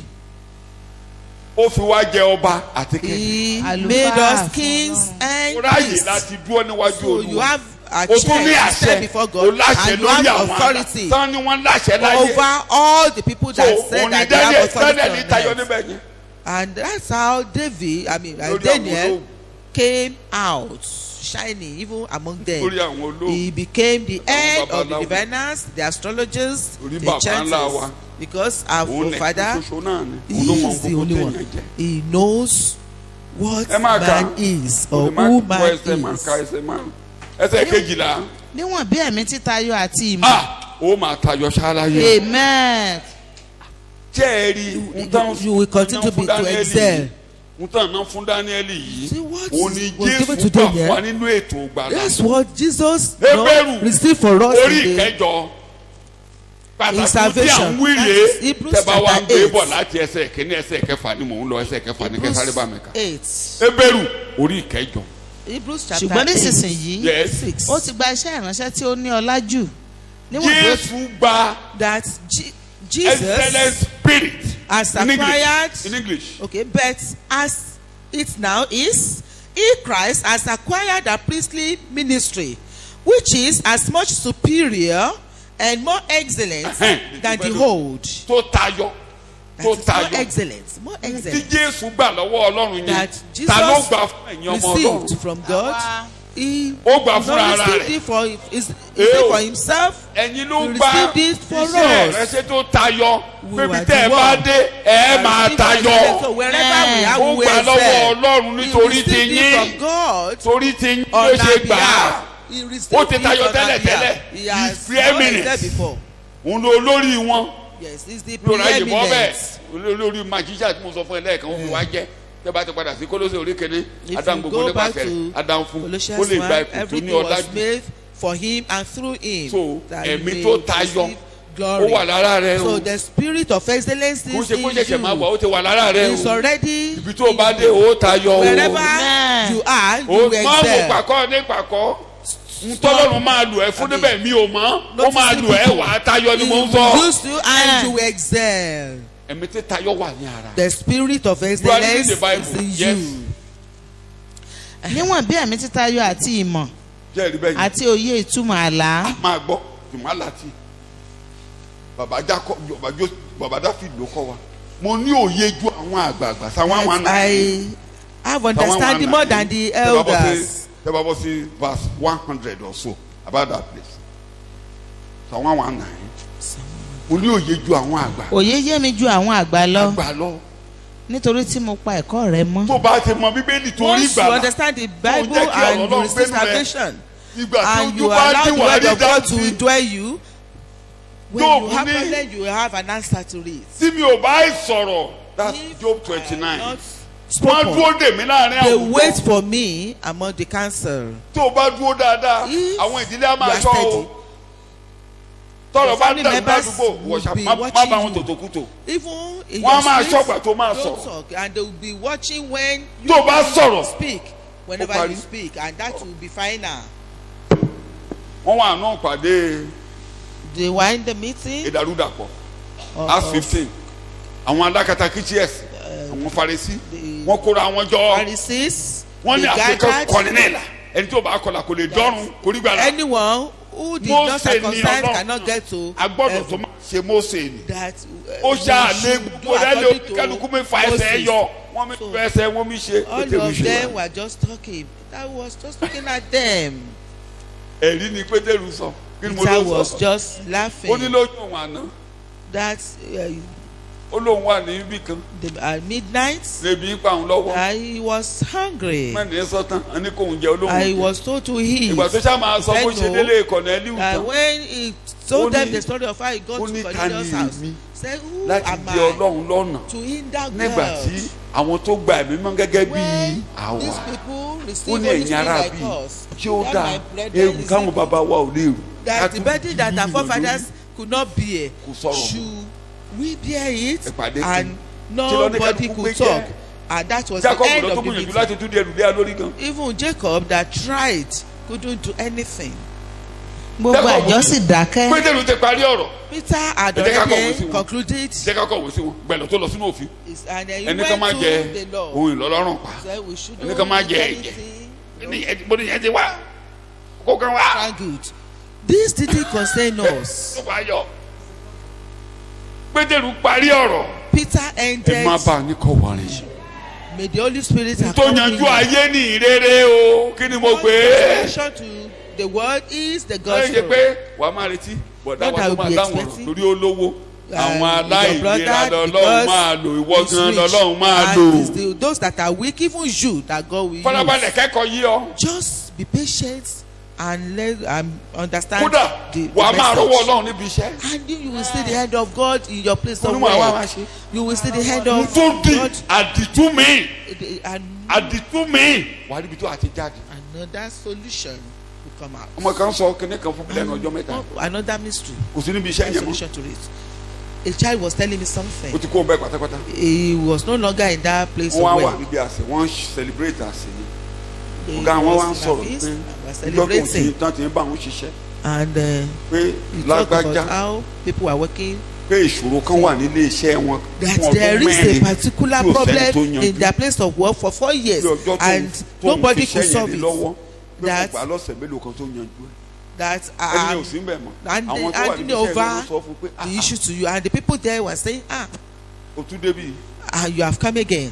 ó fi wá jẹ ọba àti kẹ́kẹ́ He Àlùfáà made us fún kings Ọlọ́run. and ó ráyè priests. láti dúró níwájú So you Olúwa have a o tún ní chance to stand àṣẹ before o God láṣẹ and you lórí have àwọn authority tán ni wọ́n láṣẹ láyé over all the people so that said òun ni that they have authority Daniel on tayọ earth. níbẹ̀ yẹn And that's how lórí àwọn Daniel olóògùn came out shining even among them. lórí àwọn olóògùn He became the head of the babaláwo. diviners, the astrologers, Orí the bàbá ńlá wa. enchanters. Because our òun nìkan father, ṣoṣo náà ni he òun ló mọ is the gbogbo only téèyàn one. jẹ. He knows what Ẹ máa kà man is or Olè máa who kọ man ẹsẹ̀ máa ka is. ẹsẹ̀ máa ẹsẹ̀ kejìlá níwọ̀n bí ẹ̀mí títayọ àti ìmọ̀. ó máa tayọ ṣáláyé Amen. jẹ́ ẹ rí You will continue to excel. n tàn náà fún Dáníẹ́lì yìí See what òun ni was given to Jésù gbà Daniel? wá nínú ètò ìgbàlà That's what Jesus Hébérù received for us orí today. ìkẹjọ pàtàkì tí à salvation. ń wí That rèé is Hebrews tẹ́bà wa ń chapter gbé 8. bọ̀ láti ẹsẹ̀ kìíní ẹsẹ̀ kẹfà ni mò ń lọ ẹsẹ̀ kẹfà ní kẹsàrẹ́ bá mi kà Eight. Hébérù orí ìkẹjọ Hebrews chapter ṣùgbọ́n 8. nísinsìnyí Yes. 6. ó ti gba iṣẹ́ ìránṣẹ́ tí ó ní ọlá jù níwọ̀n bí ó Jésù gba That Jesus excellent spirit has in acquired. English in English Okay, but as it now is, he Christ has acquired a priestly ministry, which is as much superior and more excellent than the old. tó tayọ That tó is more tayọ excellent, more tí excellent. Jésù gbà lọ́wọ́ Ọlọ́run That yẹn ta ló Jesus gbà fún ẹ̀yin ọmọ Ọlọ́run received from God. He Ó gbà not fúnra ara received rẹ̀. it for his, Ew. for himself. ẹ̀yin ló He gba received it for iṣẹ́ us. ìrẹsẹ̀ tó tayọ We pébi were tẹ́ ẹ the bá one. dé ẹ máa So tayọ wherever we are, ó we gbà will lọ́wọ́ excel. Ọlọ́run He nítorí ti received it from yín God. torí ti yín On ló our ṣe gbà á behalf. He received Ó ti it tayọ on our tẹ́lẹ̀ behalf. tẹ́lẹ̀. He He's has preeminent. not before. òun ló lórí wọn Yes, he's the lóra ìbọn bẹ́ẹ̀ preeminent. olórí magician tí mo sọ fún ẹ lẹ́ẹ̀kan ó fi wá jẹ́ tẹ́ bá ti padà sí Kólósè orí kìíní If Ádámù you gbogbo go nípa back fẹ̀rẹ̀ to Ádámù fún ó Colossians lè gba 1, ipò tó everything ní was ọlájú made for him and through him. so that he ẹ̀mí may tó tayọ receive glory. ó wà lára rẹ o So the spirit of excellence kò is ṣe kó in ṣẹ̀ṣẹ̀ máa bọ̀ you. ó ti wà lára rẹ It's o already ibi tó o bá dé o tayọ o wherever Amen. you are, you o will máa wo excel. pàkọ́ ní pàkọ́ ntọ́lọ́run máa lù ẹ́ fún níbẹ̀ mi ò mọ̀ ó máa lù ẹ́ wà á tayọ ni mo ń He sọ will use you and you will excel. ẹ̀mí tí tayọ wà ní ara The spirit of You are excellence reading the Bible. is in Yes. you. níwọ̀n bí ẹ̀mí títayọ àti ìmọ̀ jẹ́rìí bẹ́ẹ̀ yẹn àti òye ìtumọ̀ àlá. máa gbọ́ jùmọ̀ láti bàbá Dáfídì ló kọ́ wa mo ní òye ju àwọn àgbààgbà sáwọn àwọn àná I have understanding more than the elders. tẹ́ bá bọ́ sí verse 100 or so about that place sáwọn àwọn àná mo ní òye ju àwọn àgbà òye yé mi ju àwọn àgbà lọ. àgbà lọ nítorí tí mo pa ẹ̀kọ́ rẹ mọ́. tó bá ti mọ bíbélì torí Once you ìgbàlà understand the tó Bible jẹ́ kí ọ̀rọ̀ and you Ọlọ́run receive gbénu rẹ, salvation ìgbà tí and ojú you bá allow dí the wà word ní of God to dáńtì indwell you, when Job you have ní- problem, you will have an answer to it. tí mi ò bá sọ̀rọ̀ that's If Job I 29 not wọ́n spoken, dúró dè mí láàrin they àwùjọ wait for me among the council. tó o bá dúró dáadáa If àwọn ìdílé á máa you are ṣọ́ o steady, tọ́rọ̀ your bá family dẹ̀rù members ládùúgbò will wọ̀ṣà be má watching bá wọn you. tòtòkútò even in Wọ́n á your máa street, ṣọ́gbà tó máa don't sọ̀rọ̀. talk, and they will be watching when you Tó o bá sọ̀rọ̀, speak ó whenever parí. you speak, and that will be final. wọ́n wà náà pàdé They were in the meeting ìdàrúdàpọ̀ of- Acts of 15 àwọn adákatakítí ẹ̀sìn àwọn Farisí wọ́n kóra wọn jọ Pharisees. wọ́n ní They àfikún gathered. kọ́ni náà ìlà ẹni tí ò bá kọlà kò lè dọ́rùn kò rí gbàlà Anyone who did not Mósè ní circumcise Ọlọ́run cannot get to agbọ́dọ̀ tó heaven. máa ṣe Mósè ni That ó we ṣáà lé should do gbogbo rẹ̀ lé according to kálukú mi fa ẹsẹ̀ Moses. yọ wọ́n mi So, fa ẹsẹ̀ wọ́n mi ṣe all Pétérù of ṣe them wá. were just talking. That was just looking at them. ẹ̀rí ni Pétérù sọ kí ni mo Peter ló was sọ just ó ní laughing. lójú òun àná That ó lóun wà ní ibì kan at midnight, lèbi ń pa òun lọ́wọ́ I was hungry. mẹ́rin sọ́tàn ẹni kò ń jẹ olóhùn I jẹ. was told to eat. ìgbà tó ṣáà máa sọ bó ṣe délé Kọ̀nẹ́líù tán When he told Ó them ní- the story of how he got ó to ní Cornelius' ta ni house, èmi said, who láti am di I Ọlọ́run lọ́nà to hinder nígbà God? tí àwọn tó gba ẹ̀mí mọ́ gẹ́gẹ́ bí When àwa these people ó receive ní Holy ẹ̀yin Spirit ará like bíi us, tí ó that dá my brethren ewu is káwọn evil, bàbá wa ò lè rù that the ká burden that our tún forefathers could not bear, Kò sọ̀rọ̀ mọ́. should we bear it, Ìpàdé and Tí lọ ní nobody kálukú could gbé talk, jẹ́. and that was the Jacob end lọ tó of the gbìyànjú meeting. láti tún di ẹrù dé lórí gan Even Jacob that tried couldn't do anything. gbogbo Jacob- àjọ sì dákẹ́. Pétérù ti parí ọ̀rọ̀ Peter had Ẹ jẹ́ ká kọ̀wé sí already wọn. concluded, jẹ́ ká kọ̀wé sí wọn gbẹ̀lọ̀ tó lọ sínú òfin and then he ẹni kan máa went jẹ to the law. ohun ìlọ́lọ́rùn pa Said we should ẹni kan máa jẹ ẹ̀jẹ̀ bó ni yẹn ti wá kó kan wá good. This didn't concern us. tó bá yọ Pétérù parí ọ̀rọ̀ Peter ẹ ended. má bá a ní kọ́ wọ̀rin May the Holy Spirit tó accompany yanjú you. ayé ní ìrere o kí ni mo God's pè é solution to the world is the lẹ́yìn ṣe gospel. pé wàá máa retí bọ̀dá Not wa that tó we máa be dáhùn ọ̀rọ̀ expecting. lórí olówó àwọn Your aláìlera brother, lọ́lọ́run because máa lò ìwọ he's gan rich, lọ́lọ́run máa and lò it's those that are weak, even you, that God will fọlábalẹ̀ use. kẹ́kọ̀ọ́ yí ọ Just be patient and let understand kódà the wàá máa rówó message. Ọlọ́run níbi iṣẹ́. And you will see the hand of God in your place of Olúwa wa work. máa ṣe. You will see the hand of tó di God àdìtú mi and àdìtú mi wà níbi tó àti jáde. another solution will come out. ọmọ kan sọ kíní kan fún bílẹ̀ ní ọjọ́ mẹ́ta Another mystery. kò sí níbi iṣẹ́ A yẹn mọ́ solution to it. A child was telling me ó something. ti kó bẹ́ẹ̀ pátápátá. He was no longer in that place wọ́n wá of wà work. níbi àṣẹ wọ́n celebrate àṣẹ ni. He ọ̀gá wọn wá ń was in sọ̀rọ̀ a feast pé and was ìjọ tó ń ti celebrating. tán ti ń bá àwọn ṣiṣẹ́ And pé he talked about lágbájá how people are working. pé ìṣòro kan wà nílé iṣẹ́ wọn That fún there ọdún is a mẹ́rin particular tí ò sẹ́ni tó problem in yanjú. their place of work for 4 years, Bí ọjọ́ and tó ń nobody fiṣẹ́ could yẹn solve lé it. lọ́wọ́ pé kò That- gbà lọ́sẹ̀ mélòó kan tó yanjú ẹ̀. That ẹni yẹn ò sí ń bẹ̀ mọ́ and àwọn tó wà handing níbi iṣẹ́ over yẹn ló sọ fún pé the issue to you, and the people there were saying, o tún débì you have come again.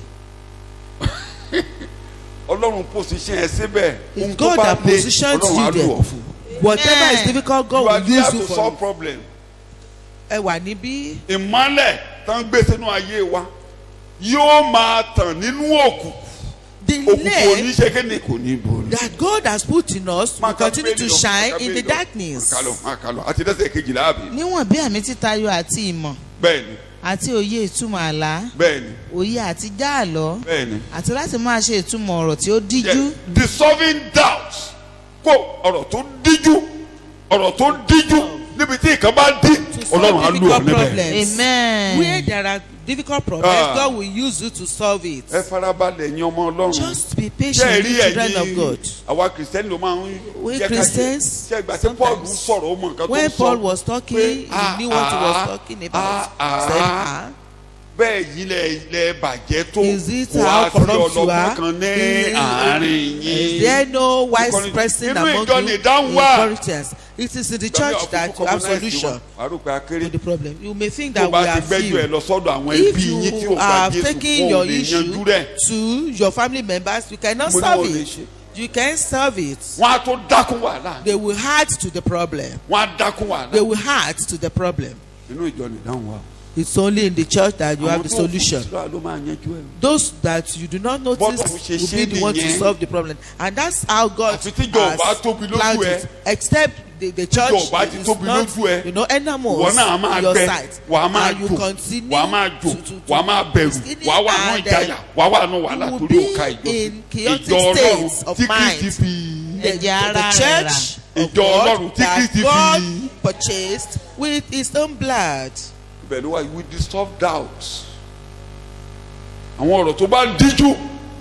Ọlọ́run position ẹ síbẹ̀ ohun It's tó God bá that dé positions Ọlọ́run á you lò there. ọ́ fún. Whatever is difficult, You are God will there use you to for solve it. problem. Ẹ wà níbí. Ìmọ́lẹ̀ tán gbé sínú ayé wa yóò máa tàn nínú òkùnkùn The òkùnkùn ò ní light ṣe kéde kò ní borí. that God has put in us will Máa ka continue to Bíbélì lọ, shine máa ka in the Bíbélì lọ. darkness. Máa kà lọ àti dẹ́sẹ̀ kejìlá àbí. níwọ̀n bí àmì títayọ àti ìmọ̀ Bẹ́ẹ̀ni àti òye ìtumọ̀ àlá bẹ́ẹ̀ni òye àti já àlọ́ bẹ́ẹ̀ni. àti láti máa ṣe ìtumọ̀ ọ̀rọ̀ tí ó díjú. Yes, dissolving doubts kó ọ̀rọ̀ tó díjú níbi tí ìkan bá dí Ọlọ́run á lò ọ́ difficult níbẹ̀. problems. amen. Where there are difficult problems, Ah. God will use you to solve it. Ẹ farabalẹ̀ ẹ̀yin ọmọ Ọlọ́run. Just be Ṣé ẹ patient, rí children of ẹ̀yin God. àwa kìrìsìtẹ́nì ló máa ń We jẹ́ ká jẹ́. Christians, Ṣé ìgbà tí Paul ń sọ̀rọ̀ ó mọ nǹkan tó ń When sọ. Paul was talking, Pé, he knew what he was talking about. Said, bẹ́ẹ̀ yìí lẹ bàjẹ́ tó Is it kò how á sí corrupt you ọlọ́gbọ́n are? kan ní àárín Is yín. there no wise Ìkọ́ni- person Inú among ìjọ you ni ìdáhùn in wà. Corinthians? It is in the church that you have solution wà á rò pé akéré to the problem. You may think tó that we bá ti are gbẹ́jọ́ ẹ few. lọ sọ́dọ̀ àwọn If ẹbí yín tí ò you gba are Jésù taking wọn ò your lè yanjú issue rẹ̀. to your family members, you cannot Mo ní solve wọn ò lè it. ṣe. You can solve it. Wọ́n á tó dákún wàhálà. They will add to the problem. Wọ́n á dákún They wàhálà. will add to the problem. Inú ìjọ ni ìdáhùn wà. It's only in the church that you have the solution. ló máa yanjú ẹ̀. Those that you do not notice will be the one to solve the problem, and that's how God Àfi tí ìjọ bá tóbi lójú planned ẹ. it. Except the church Ìjọ bá ti is tóbi not, lójú ẹ. you know, enormous Wọ́n náà máa in your gbẹ, sight, wàá máa and you jò, continue wàá máa jò, to wàá máa bẹ̀rù, skinny wàá wà nù and, ìjayà, wàá wà nù wàhálà you will torí be òkà ìjọ. in chaotic Ìjọ Ọlọ́run states of tí Kristi mind. fi. The church of Ìjọ God Ọlọ́run tí that Kristi God fi. purchased with his own blood. Ibẹ̀ ló wà we dissolve doubts. Àwọn ọ̀rọ̀ tó bá díjú.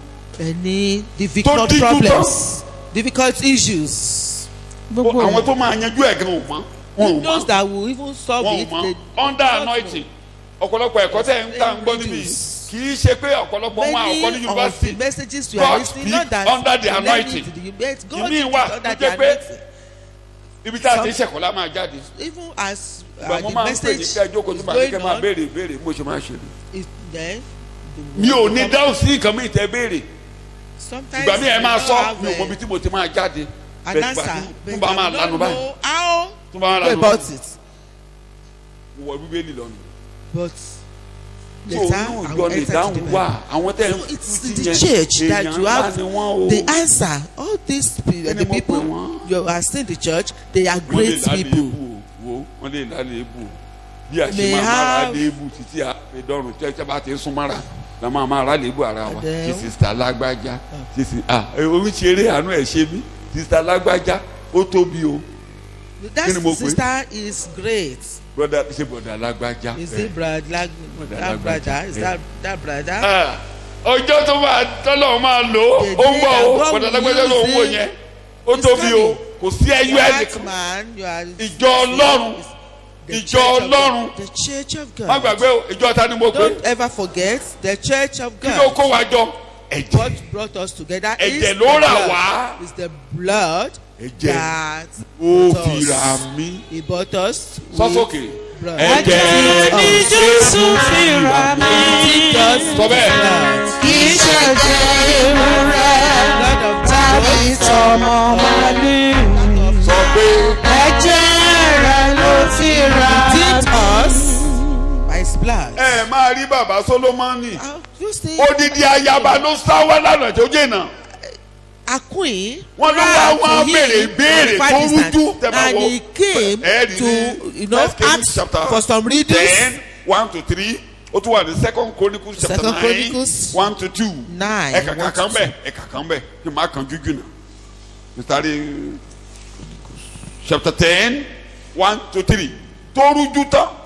Any difficult díjú problems, difficult issues, Àwọn tó máa yanjú ẹ̀ gan ò mọ̀. Wọn ò those mọ̀. that will even solve Wọn ò it, mọ̀. they Under anointing. Ọ̀pọ̀lọpọ̀ ẹ̀kọ́ tẹ̀ ń tà ń gbọ́ níbí. Kì í ṣe pé ọ̀pọ̀lọpọ̀ wọn àkọ́ ní many of the yunifásitì. messages you are God listening, not that speak under the you learn it anointing. to the but God Ìmí speaks wà under tó the jẹ́ pé anointing. ibi tá a ti ń ṣẹ̀kọ́ la máa jáde. Even as Ìgbà mo the máa ń pè ní message kí ẹ jókòó tí is màá ní kẹ́ going máa on, béèrè ìbéèrè mo ṣe máa ṣe. is then Mi ò ní dáhùn sí nǹkan mi tẹ́ béèrè. sometimes Ìgbà mi ẹ máa you don't sọ have mi ò mọ ibi tí mo ti máa jáde. an Bẹ́ẹ̀ answer, gbà but tún bá máa you lanu don't báyìí. know how Tún bá máa to lanu about báyìí. it. Mo wọ bíbélì lọ nù. But So later inú I ìjọ will lè enter to dáhùn the wá Bible. àwọn tẹ̀ ń So it's tú in ti the yẹn church that èèyàn you ńlá have ni wọ́n o. the answer. All these Kí ni mo people pè wọ́n? you are seeing the church, they are Wọ́n lè great lálẹ́ people. ebù o wọ́n lè lálẹ́ ebù o bí a ṣe May máa máa have- rálẹ̀ ebù títí àfẹ́dọ́rùn tí ẹ bá ti ń sún mára la máa máa rálẹ̀ ebù ara wa And then- ti sista lágbájá ti si oríṣiríṣi àánú ẹ̀ ṣe mí sista lágbájá ó tóbi o That Kí ni mo pè? sister is great. broda ṣe broda lágbájá. Is it brother? That brother? Is that brother? Ọjọ́ tó máa tọ́lọ̀ máa lò ó ó ń bọ̀ o broda lágbájá ló ń wò yẹn ó tóbi o kò sí ẹyọ That ẹnìkan man, you are. ìjọ Ọlọ́run The ìjọ church of Ọlọ́run God. The church of má God. gbàgbé o ìjọ ta ni mo pè Don't ever forget the church of kí ló God. kó wa jọ ẹ̀jẹ̀. What brought us together is Ẹ̀jẹ̀ the ló rà blood. wá. Is the blood Ẹ̀jẹ̀ that ó bought fi us. rà mí. He bought us with Sọ́sókè. blood. Ẹ̀jẹ̀ ní Jésù fi rà mí. Just Sọ bẹ́ẹ̀. blood. Kì í ṣe ti ewúrẹ́ Blood of tàbí Jesus. tọmọ màlúù. Sọ pé Ẹ̀jẹ̀ rẹ̀ ló fi rà Redeemed mí. us by his blood. ẹ máa rí bàbá Sólómọ́nì. You see, Odidi ayaba ló sá wá lánàá tó jìnnà. a queen Wọ́n ló wá wọ́n béèrè ìbéèrè tó rújú. Tẹ́ bá and wọ he came ẹ rí to, ní you know, First Kings ask chapter for some readings. 10:1-3. Ó tún wà ní Second Chronicles chapter Second 9 Chronicles 1-2. 9, Ẹ̀ka 1 to kan 2. bẹ̀ ẹ̀ka kan bẹ̀ kí n má kan jújù náà. Mr. chapter 10:1-3. Tó rújú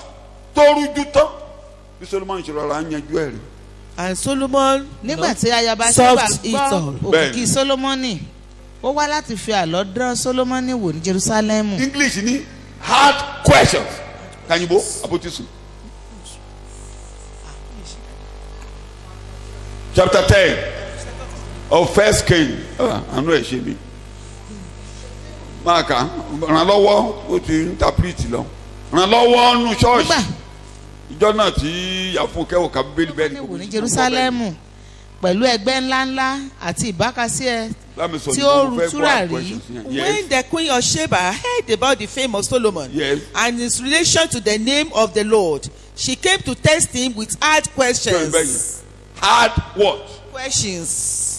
tán. Bí Solomon ṣe rọra ń yanjú ẹ̀ rí. And Solomon, nígbà tí ayaba solved Ṣébà it gbọ́ all. òkìkí Sólómọ́nì ó wá láti fi àlọ́ dán Sólómọ́nì wò ní Jerúsálẹ́mù. English ní hard questions. Kanyibo abotisu. Chapter 10 of First King. Àánú ẹ̀ ṣe mi. Máa kà ràn lọ́wọ́ ó ti ń interpret lọ. Ràn lọ́wọ́ nù ṣọ́ọ̀ṣì. nígbà Ìjọ náà tí Yàfúnkẹ́ ò ká bíbélì bẹ́ẹ̀ ni. wò ní Jerúsálẹ́mù pẹ̀lú ẹgbẹ́ ńláńlá àti ìbákasí ẹ Lámìsọ̀ tí ni ó mo ru fẹ́ gbọ́ túràrí. questions yẹn. when Yes. the queen of Sheba heard about the fame of Solomon Yes. and his relation to the name of the Lord, she came to test him with hard questions. Hard what? Questions.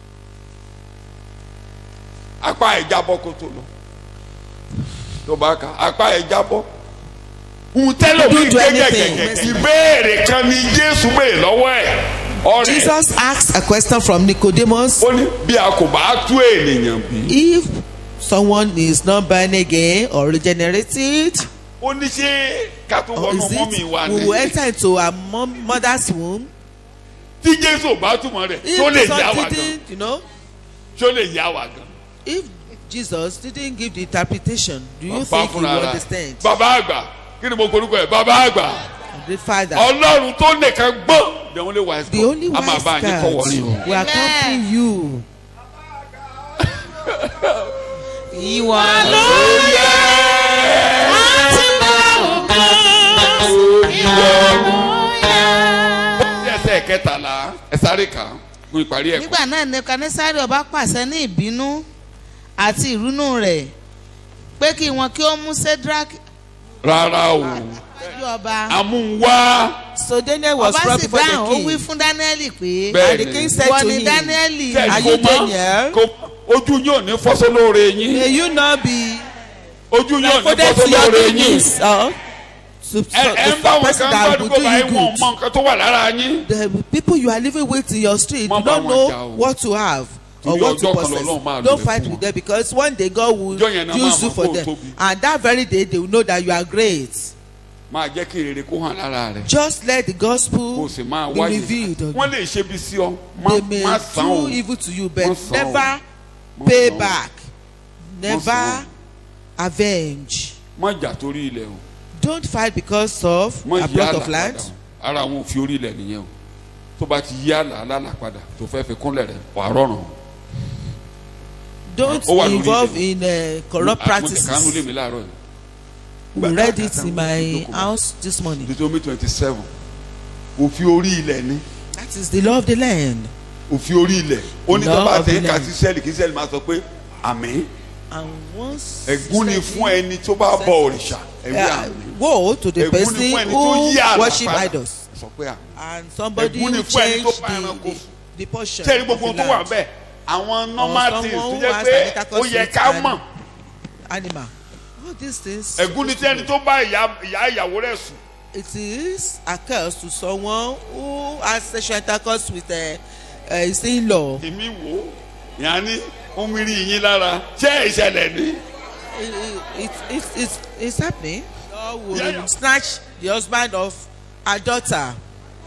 Apá ẹ̀ jábọ́ kó tó lọ. Tó bá kà apá ẹ̀ jábọ́. Ntẹ́lẹ̀ mi Don't do anything. gẹ́gẹ́gẹ́gẹ́. Ìbéèrè kan ni Jésù béèrè lọ́wọ́ ẹ̀. Ọ̀rẹ́ Jesus asked a question from Nicodemus. ó ní bí a kò bá tú ènìyàn bí. If someone is not born again or regenerated, Ó ní ṣé ká tó or wọnú is mọ́mì wa it ni. we will enter into a mother's womb? Tí Jésù ò bá túmọ̀ rẹ̀ tó lè If yá wa Jesus gan. didn't, you know, Tó lè yá wa gan. if Jesus didn't give the interpretation, do you Bàbá think he will fúnra rẹ̀. understand? Bàbá àgbà kí ni mo korúkọ ẹ̀? Bàbá àgbà. The Father, Ọlọ́run tó nìkan gbọ́. The only wise the only God. A máa wise bá yín kọ́ God wọlé o. will accompany you. ìwà ló Láti bá ògo Ní ẹsẹ̀ kẹtàlá ẹ sáré kà á fún ìparí ẹ̀kọ́. nígbà náà Nebukadnesari ọba pàṣẹ ní ìbínú àti ìrunú rẹ̀ pé kí wọn kí ó mú Sédrak rárá o Níwájú ọba. amúnwá So Daniel was Ọba brought sì before dáhùn ó the wí king. fún Dáníẹ́lì pé Bẹ́ẹ̀ And the king said ìwọ to ni him, Dáníẹ́lì. Are you Daniel? ojú yóò ní fọ́sọ́ lóore yín May you not be ojú yóò ní afforded to fọ́sọ́ your lóore yín goodness. ẹ ń bá wọn person kan that will gbàdúgbò do báyìí you wọn good. mọ nǹkan tó wà lára yín. The people you are living with in your street Má do bá not wọn know jà o. what to have or Torí what to ọjọ́ kan lọ́lọ́run máa possess. lò Don't ẹ́ fight fún with wọn. them because one day God will Ọjọ́ yẹn náà use máa you mọ̀ for kó o them, tóbi. and that very day they will know that you are great. máa jẹ́ kí rere kó hàn lára rẹ̀ Just let the kó gospel o sì máa be wáyé revealed. wọ́n lè ṣe bí sí ọ They má may sàn o do evil to you, Má but sàn o. never Má pay sàn o. back. sàn Never avenge. má jà torí ilẹ̀ o Don't fight because of má a yí plot àlà of land. padà o ara àwọn òfin orí ilẹ̀ nìyẹn o tó bá ti yí àlà padà tó fẹ́ fi kúnlẹ̀ rẹ̀ wà rọrùn o. Don't Ó wà lórí involve ilẹ̀. in corrupt mo ti kánú lé practices. mi láàárọ̀ yìí. We read it in my house this morning. Deuteronomy 27 òfin orí ilẹ̀ ni That is the law of the land. òfin orí ilẹ̀ ó ní tó Law bá of tẹ̀ the ká land. sí sẹ́ẹ̀lì kí sẹ́ẹ̀lì máa sọ pé àmín And once ẹ̀gún ni fún ẹni tó bá bọ òrìṣà ẹ̀wí àmín woe to the ẹ̀gún ni person fún ẹni tó who yí àlà worship padà idols, sọ pé àmín. and somebody Ẹ̀gún ni who fún ẹni tó changed pa ẹranko. the portion sẹ́ẹ̀rì of gbogbo the tó wà land. bẹ́ẹ̀ àwọn normal Or things someone tó who jẹ́ has pé an intercourse ó yẹ with ká an mọ̀ animal. All these things. ẹ̀gún ni tí ẹni tó bá ìyá ìyàwó rẹ̀ sùn It is a curse to someone who has sexual intercourse with his in-law. èmi wò ó ìyá ní omi rí yín lára ṣé ìṣẹ̀lẹ̀ ni. It's happening. God will Yeah. snatch the husband of her daughter.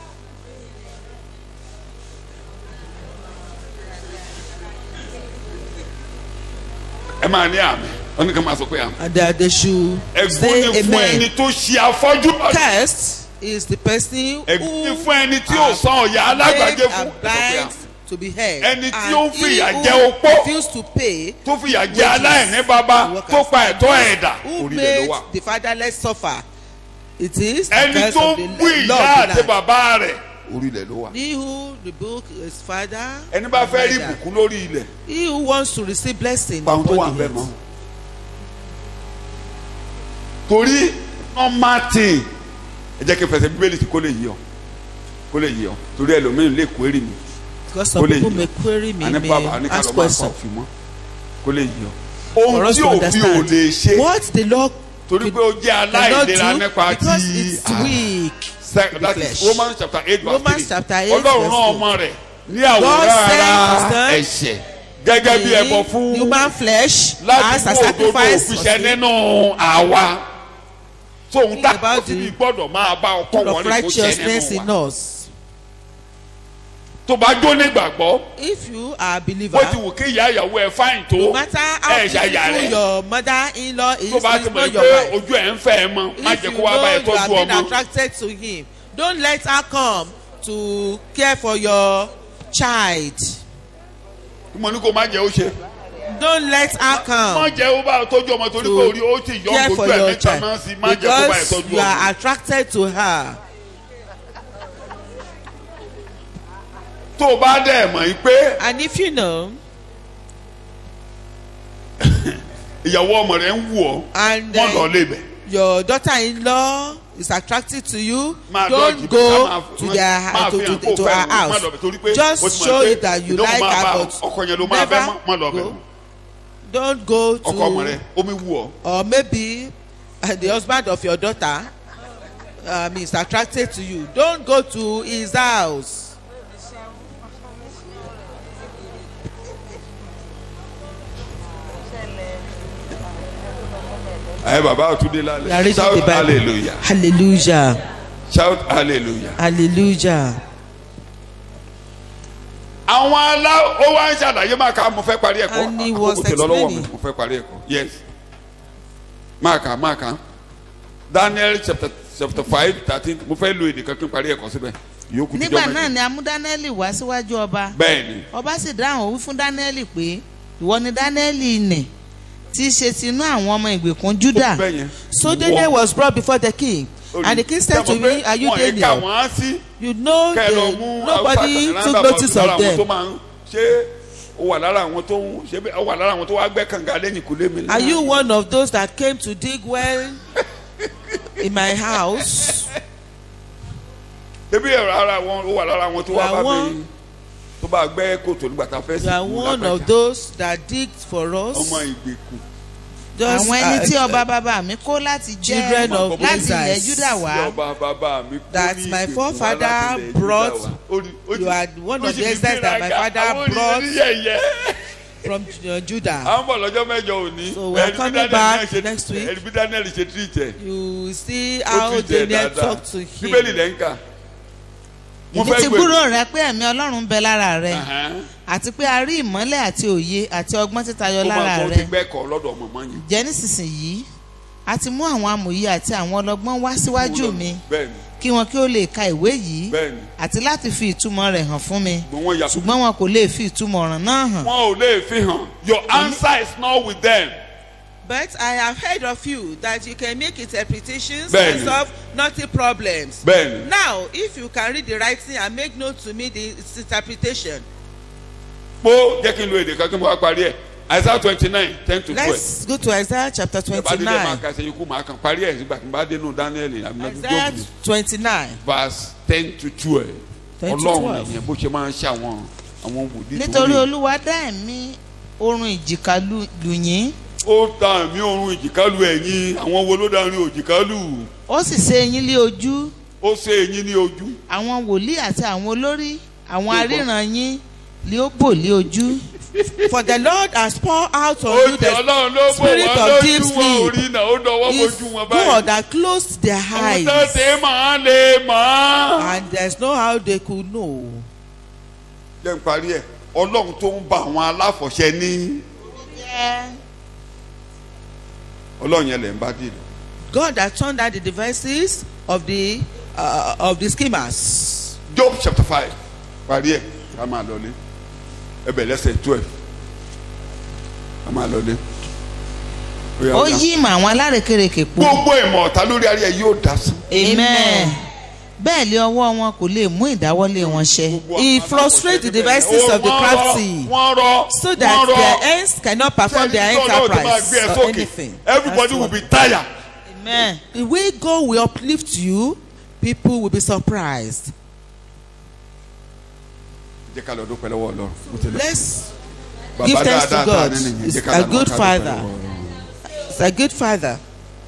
ẹ máa ní àmì wọn ní ká máa sọ pé àmì. And that they should ẹ̀gún say ni fún ẹni amen. tó ṣe afọ́jú lọ́dún. Cursed is the person ẹ̀gún ni who fún ẹni tí ò san ọ̀yà alágbàjẹ́ fún. and blind to be heard. Ẹni tí And ó ń he fìyà who jẹ opó. refuse to pay, tó fìyà jẹ aláìní bàbá tó pa ẹ̀tọ́ ẹ̀dá who orí rẹ̀ ló made wà. the fatherless suffer. It is the ẹni curse tó of the ń bú ìyá law of àti the land. bàbá rẹ̀ orí rẹ̀ ló wà. He who rebuke his father, ẹni bá fẹ́ rí mother. ìbùkún lórí ilẹ̀ He who wants to receive blessing pa ohun tó wà upon bẹ́ẹ̀ him. mọ́. torí normal thing ẹ jẹ́ kí n fẹsẹ̀ bíbélì tí kò lè yí ọ kó lè yí ọ torí ẹlòmíràn lè kó èrè mi Because some kó lè people yí may ọ query me, àní bàbá àní may ká ask lọ máa kọ́ questions òfin mọ́ kó lè yí ọ. for ohun us tí to òfin ò understand lè ṣe what the law torí pé ó jẹ́ cannot aláìlera do nípa because ti it's weak. that flesh. is Romans chapter 8 verse Romans 3 chapter 8 ọlọ́run verse rán 3. ọmọ rẹ̀ ní àwòrán sent ara his ẹ̀ṣẹ̀ gẹ́gẹ́ bí ẹbọ fún human flesh láti as a mú òdodo sacrifice for òfìṣẹ́ sin. nínú àwa tó ń tà about ó sì bí the gbọ́dọ̀ máa bá ọkọ full wọn of ní kó ṣe righteousness in nínú wa us. tó bá jó nígbàgbọ́ If you are a believer, bó ti wù kí ìyá ìyàwó ẹ fáìn tó no matter how ẹ ṣàyà beautiful rẹ̀ your mother-in-law is, tó bá ti is mọ̀ not pé your wife. ojú ẹ̀ ń fẹ́ ẹ mọ́ má If jẹ́ you kó wá bá ẹ know you tọ́jú have been ọmọ attracted to him, don't let her come to care for your child. mo ní kó má jẹ́ ó ṣe Don't let her má come jẹ́ ó bá tọ́jú ọmọ torí pé orí ó ti yọ care ojú for ẹ̀ your mẹ́ta náà child sí má jẹ́ kó bá ẹ because tọ́jú you are ọmọ. attracted to her. tó o bá dẹ̀ mọ̀ yìí pé And if you know, ìyàwó ọmọ rẹ̀ ń wù ọ́ and wọ́n lọ lébẹ̀. your daughter-in-law is attracted to you, Máa don't dọ́jú go ká to máa their fi hàn kó to fẹ́ her lò, má house. lọ bẹ̀ torí pé Just ó ti mọ̀ show pé it that you ìdánwò like máa bá her, but ọkọ yẹn ló máa bẹ́ never má lọ bẹ̀ go. Don't go ọkọ ọmọ rẹ̀ to, omi wù ọ́ or maybe the husband of your daughter is attracted to you. Don't go to his house. ẹ bàbá òtúndé We are lálẹ́ reading shout the Bible. hallelujah Hallelujah. shout hallelujah. Hallelujah. àwọn ó wá ń ṣàlàyé máa ka mo fẹ́ parí ẹ̀kọ́ And he was àkókò tí lọ lọ́wọ́ mi explaining. mo fẹ́ parí ẹ̀kọ́ yes máa ka Daniel chapter 5:13 mo fẹ́ lo èdè kan kí n parí ẹ̀kọ́ síbẹ̀ yòókù tí nígbà náà ni a mú Dáníẹ́lì wá síwájú ọba bẹ́ẹ̀ ni ọba sì dáhùn ó wí fún Dáníẹ́lì pé ìwọ ni Dáníẹ́lì nì tí í ṣe tinú àwọn ọmọ ìgbèkùn Júdà. bẹ́ẹ̀ yẹn So Daniel was brought before the king, and the king said to me, "Are you Daniel? Daniel? wọ́n á sí You know kẹlọ nobody took notice of them. ṣé ó wà lára àwọn tó ń ṣe ó wà lára àwọn tó wá gbẹ́ kànga lẹ́yìn kúlé mi. Are you one of those that came to dig well in my house. ebi ẹ̀rọ ara wọn ó wà lára wọn tó wá bá mi one- tó bá gbẹ́ kòtò nígbà tá a fẹ́ You are sìnkú one of those that digged for us. ọmọ ìgbèkùn. Just àwọn ẹni tí as, ọba bàbá mi kó láti children jẹ́ of láti ilẹ̀ Israel. Júdà wá. ọba bàbá mi kú that ní my ìgbèkùn forefather wá láti ilẹ̀ brought- Júdà wá. You are one of the exiles that my father brought from Judah. à ń bọ̀ lọ́jọ́ mẹ́jọ òní. So we are Ẹ̀rí bí coming Daniel back ṣe- next week. ẹ̀rí bí Daniel ṣe treat ẹ̀. You will see Ó how treat ẹ̀ Daniel dáadáa. talked to Bíbélì him. lẹ́ ń kà. Mo èmi fẹ́ ti gbé- gbúrò rẹ pé ẹ̀mí Ọlọ́run ń bẹ lára rẹ Ẹ̀hẹ́n. àti pé a rí ìmọ́lẹ̀ àti òye àti ọgbọ́n títayọ Ó máa lára kọ́ ti rẹ. gbẹ́kọ̀ọ́ lọ́dọ̀ mọ̀mọ́ yẹn. Jẹ́ nísinsìnyí a ti mú àwọn amòye àti àwọn ọlọ́gbọ́n wá síwájú mi Bẹ́ẹ̀ni kí wọn kí ó lè ka ìwé yìí bẹ́ẹ̀ni. àti láti fi ìtumọ̀ rẹ̀ hàn fún mi Gbọ́n wọn yà ṣùgbọ́n wọn kò lè fi ìtumọ̀ ọ̀ràn náà hàn. wọn ò lè fi hàn. Your answer is not with them. But I have heard of you that you can make interpretations Bẹ́ẹ̀ni. and solve knotty problems. Bẹ́ẹ̀ni. Now, if you can read the writing and make note to me the interpretation. Mo jẹ́ kí n lo èdè kan kí n bá parí ẹ̀. Isaiah 29:10-12. Let's go to Isaiah chapter Ẹ bá délé máa 29. ka ṣe ikú máa kàn parí ẹ̀ nígbà tí n bá dénú Daniel Isaiah 29. verse 10-12. 10 to Ọlọ́run 12. nìyẹn bó ṣe máa ń ṣe àwọn wòlíì tó nítorí lè. Olúwa dá ẹ̀mí orun ìjìká lù yín Ó ta ẹ̀mí ọ̀run ìjìkálù ẹ̀yìn àwọn wo ló darí òjìkálù. ó sì ṣe eyín lé ojú Ó ṣe eyín ní ojú. àwọn wòlíì àti àwọn olórí àwọn Gbogbo. aríran yín lé ó bò lé ojú. For the Lord has poured out on Ó you ti Ọlọ́run ló the bò spirit wọ́n of lójú deep wọn ò rí sleep. náà ó dọwọ́ His bojú wọn God báyìí. that closed their Àwọn eyes, tó ṣe máa lè mọ̀. and there's no how they could know. Jẹ́ n parí ẹ̀. Ọlọ́run tó ń bá àwọn aláfọ̀ṣẹ ní. Ọlọ́run yẹn lè ń bá dìde. God that turned out the devices of the schemers. Job chapter 5 parí ẹ̀ ká máa lọlé. Ẹbẹ̀ lẹ́sẹ̀ 12 ká máa lọlé. Ó yá, ó ó yá. yí ìmọ̀ àwọn alárekérekè po. Gbogbo ìmọ̀ ọ̀tá lórí ayé yóò dá sí. amen. bẹ́ẹ̀ lé ọwọ́ wọn kò lè mú ìdáwọ́lé wọn ṣẹ. He frustrates the devices of the crafty, Wọ́n rọ. so that their hands cannot perform their enterprise or anything. Everybody will be tired. amen. The way God will uplift you, people will be surprised. Jẹ́ ká lọ dúpẹ́ lọ́wọ́ Ọlọ́run. Mo ti lọ. Let's Bàbá give thanks to dáadáa God. tá a ní nìyẹn. He's Jẹ́ ká a lọ good ká dúpẹ́ father. lọ́wọ́ Ọlọ́run. He's a good father.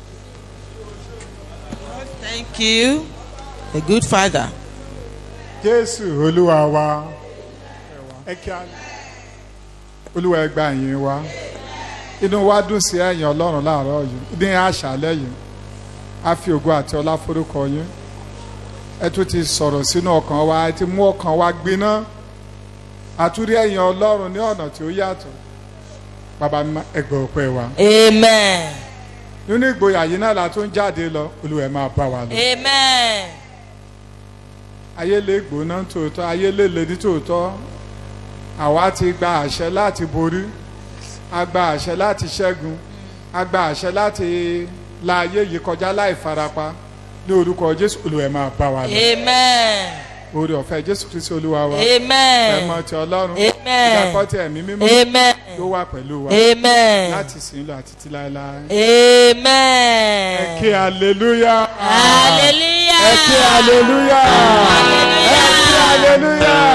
Thank you. A good father. Jésù Olúwa wa ẹ kí a Olúwa ẹ gbà yín wa inú wa dùn sí ẹ̀yin Ọlọ́run láàárọ̀ yìí ní àṣálẹ́ yìí a fi ògo àti ọlá forúkọ yín ẹ tún ti sọ̀rọ̀ sínú ọkàn wa ẹ ti mú ọkàn wa gbiná àtúrí ẹ̀yin Ọlọ́run ní ọ̀nà tí ó yàtọ̀ bàbá mi ẹ gbọ́ ọpẹ́ wa amen. nínú ìgboyà yìí náà la tún jáde lọ Olúwa ẹ máa bá wa lọ. amen. Ayé lè gbóná tòótọ́ ayé lè le ní tòótọ́ àwa ti gba àṣẹ láti borí a gba àṣẹ láti ṣẹ́gun a gba àṣẹ láti la ayé yìí kọjá láì farapa ní orúkọ Jésù Olúwa ẹ máa bá wa lọ. amen. Oore ọ̀fẹ́ Jésù Kristi Olúwa wa amen. ẹ̀mọ́ ti Ọlọ́run Amen. ìdàpọ̀ ti ẹ̀mí mímọ́ amen. ló wà pẹ̀lú wa amen. láti sìn lọ àti ti láéláé. amen. Ẹ ké hallelujah. hallelujah. Ẹ ké hallelujah. Ẹ ké hallelujah.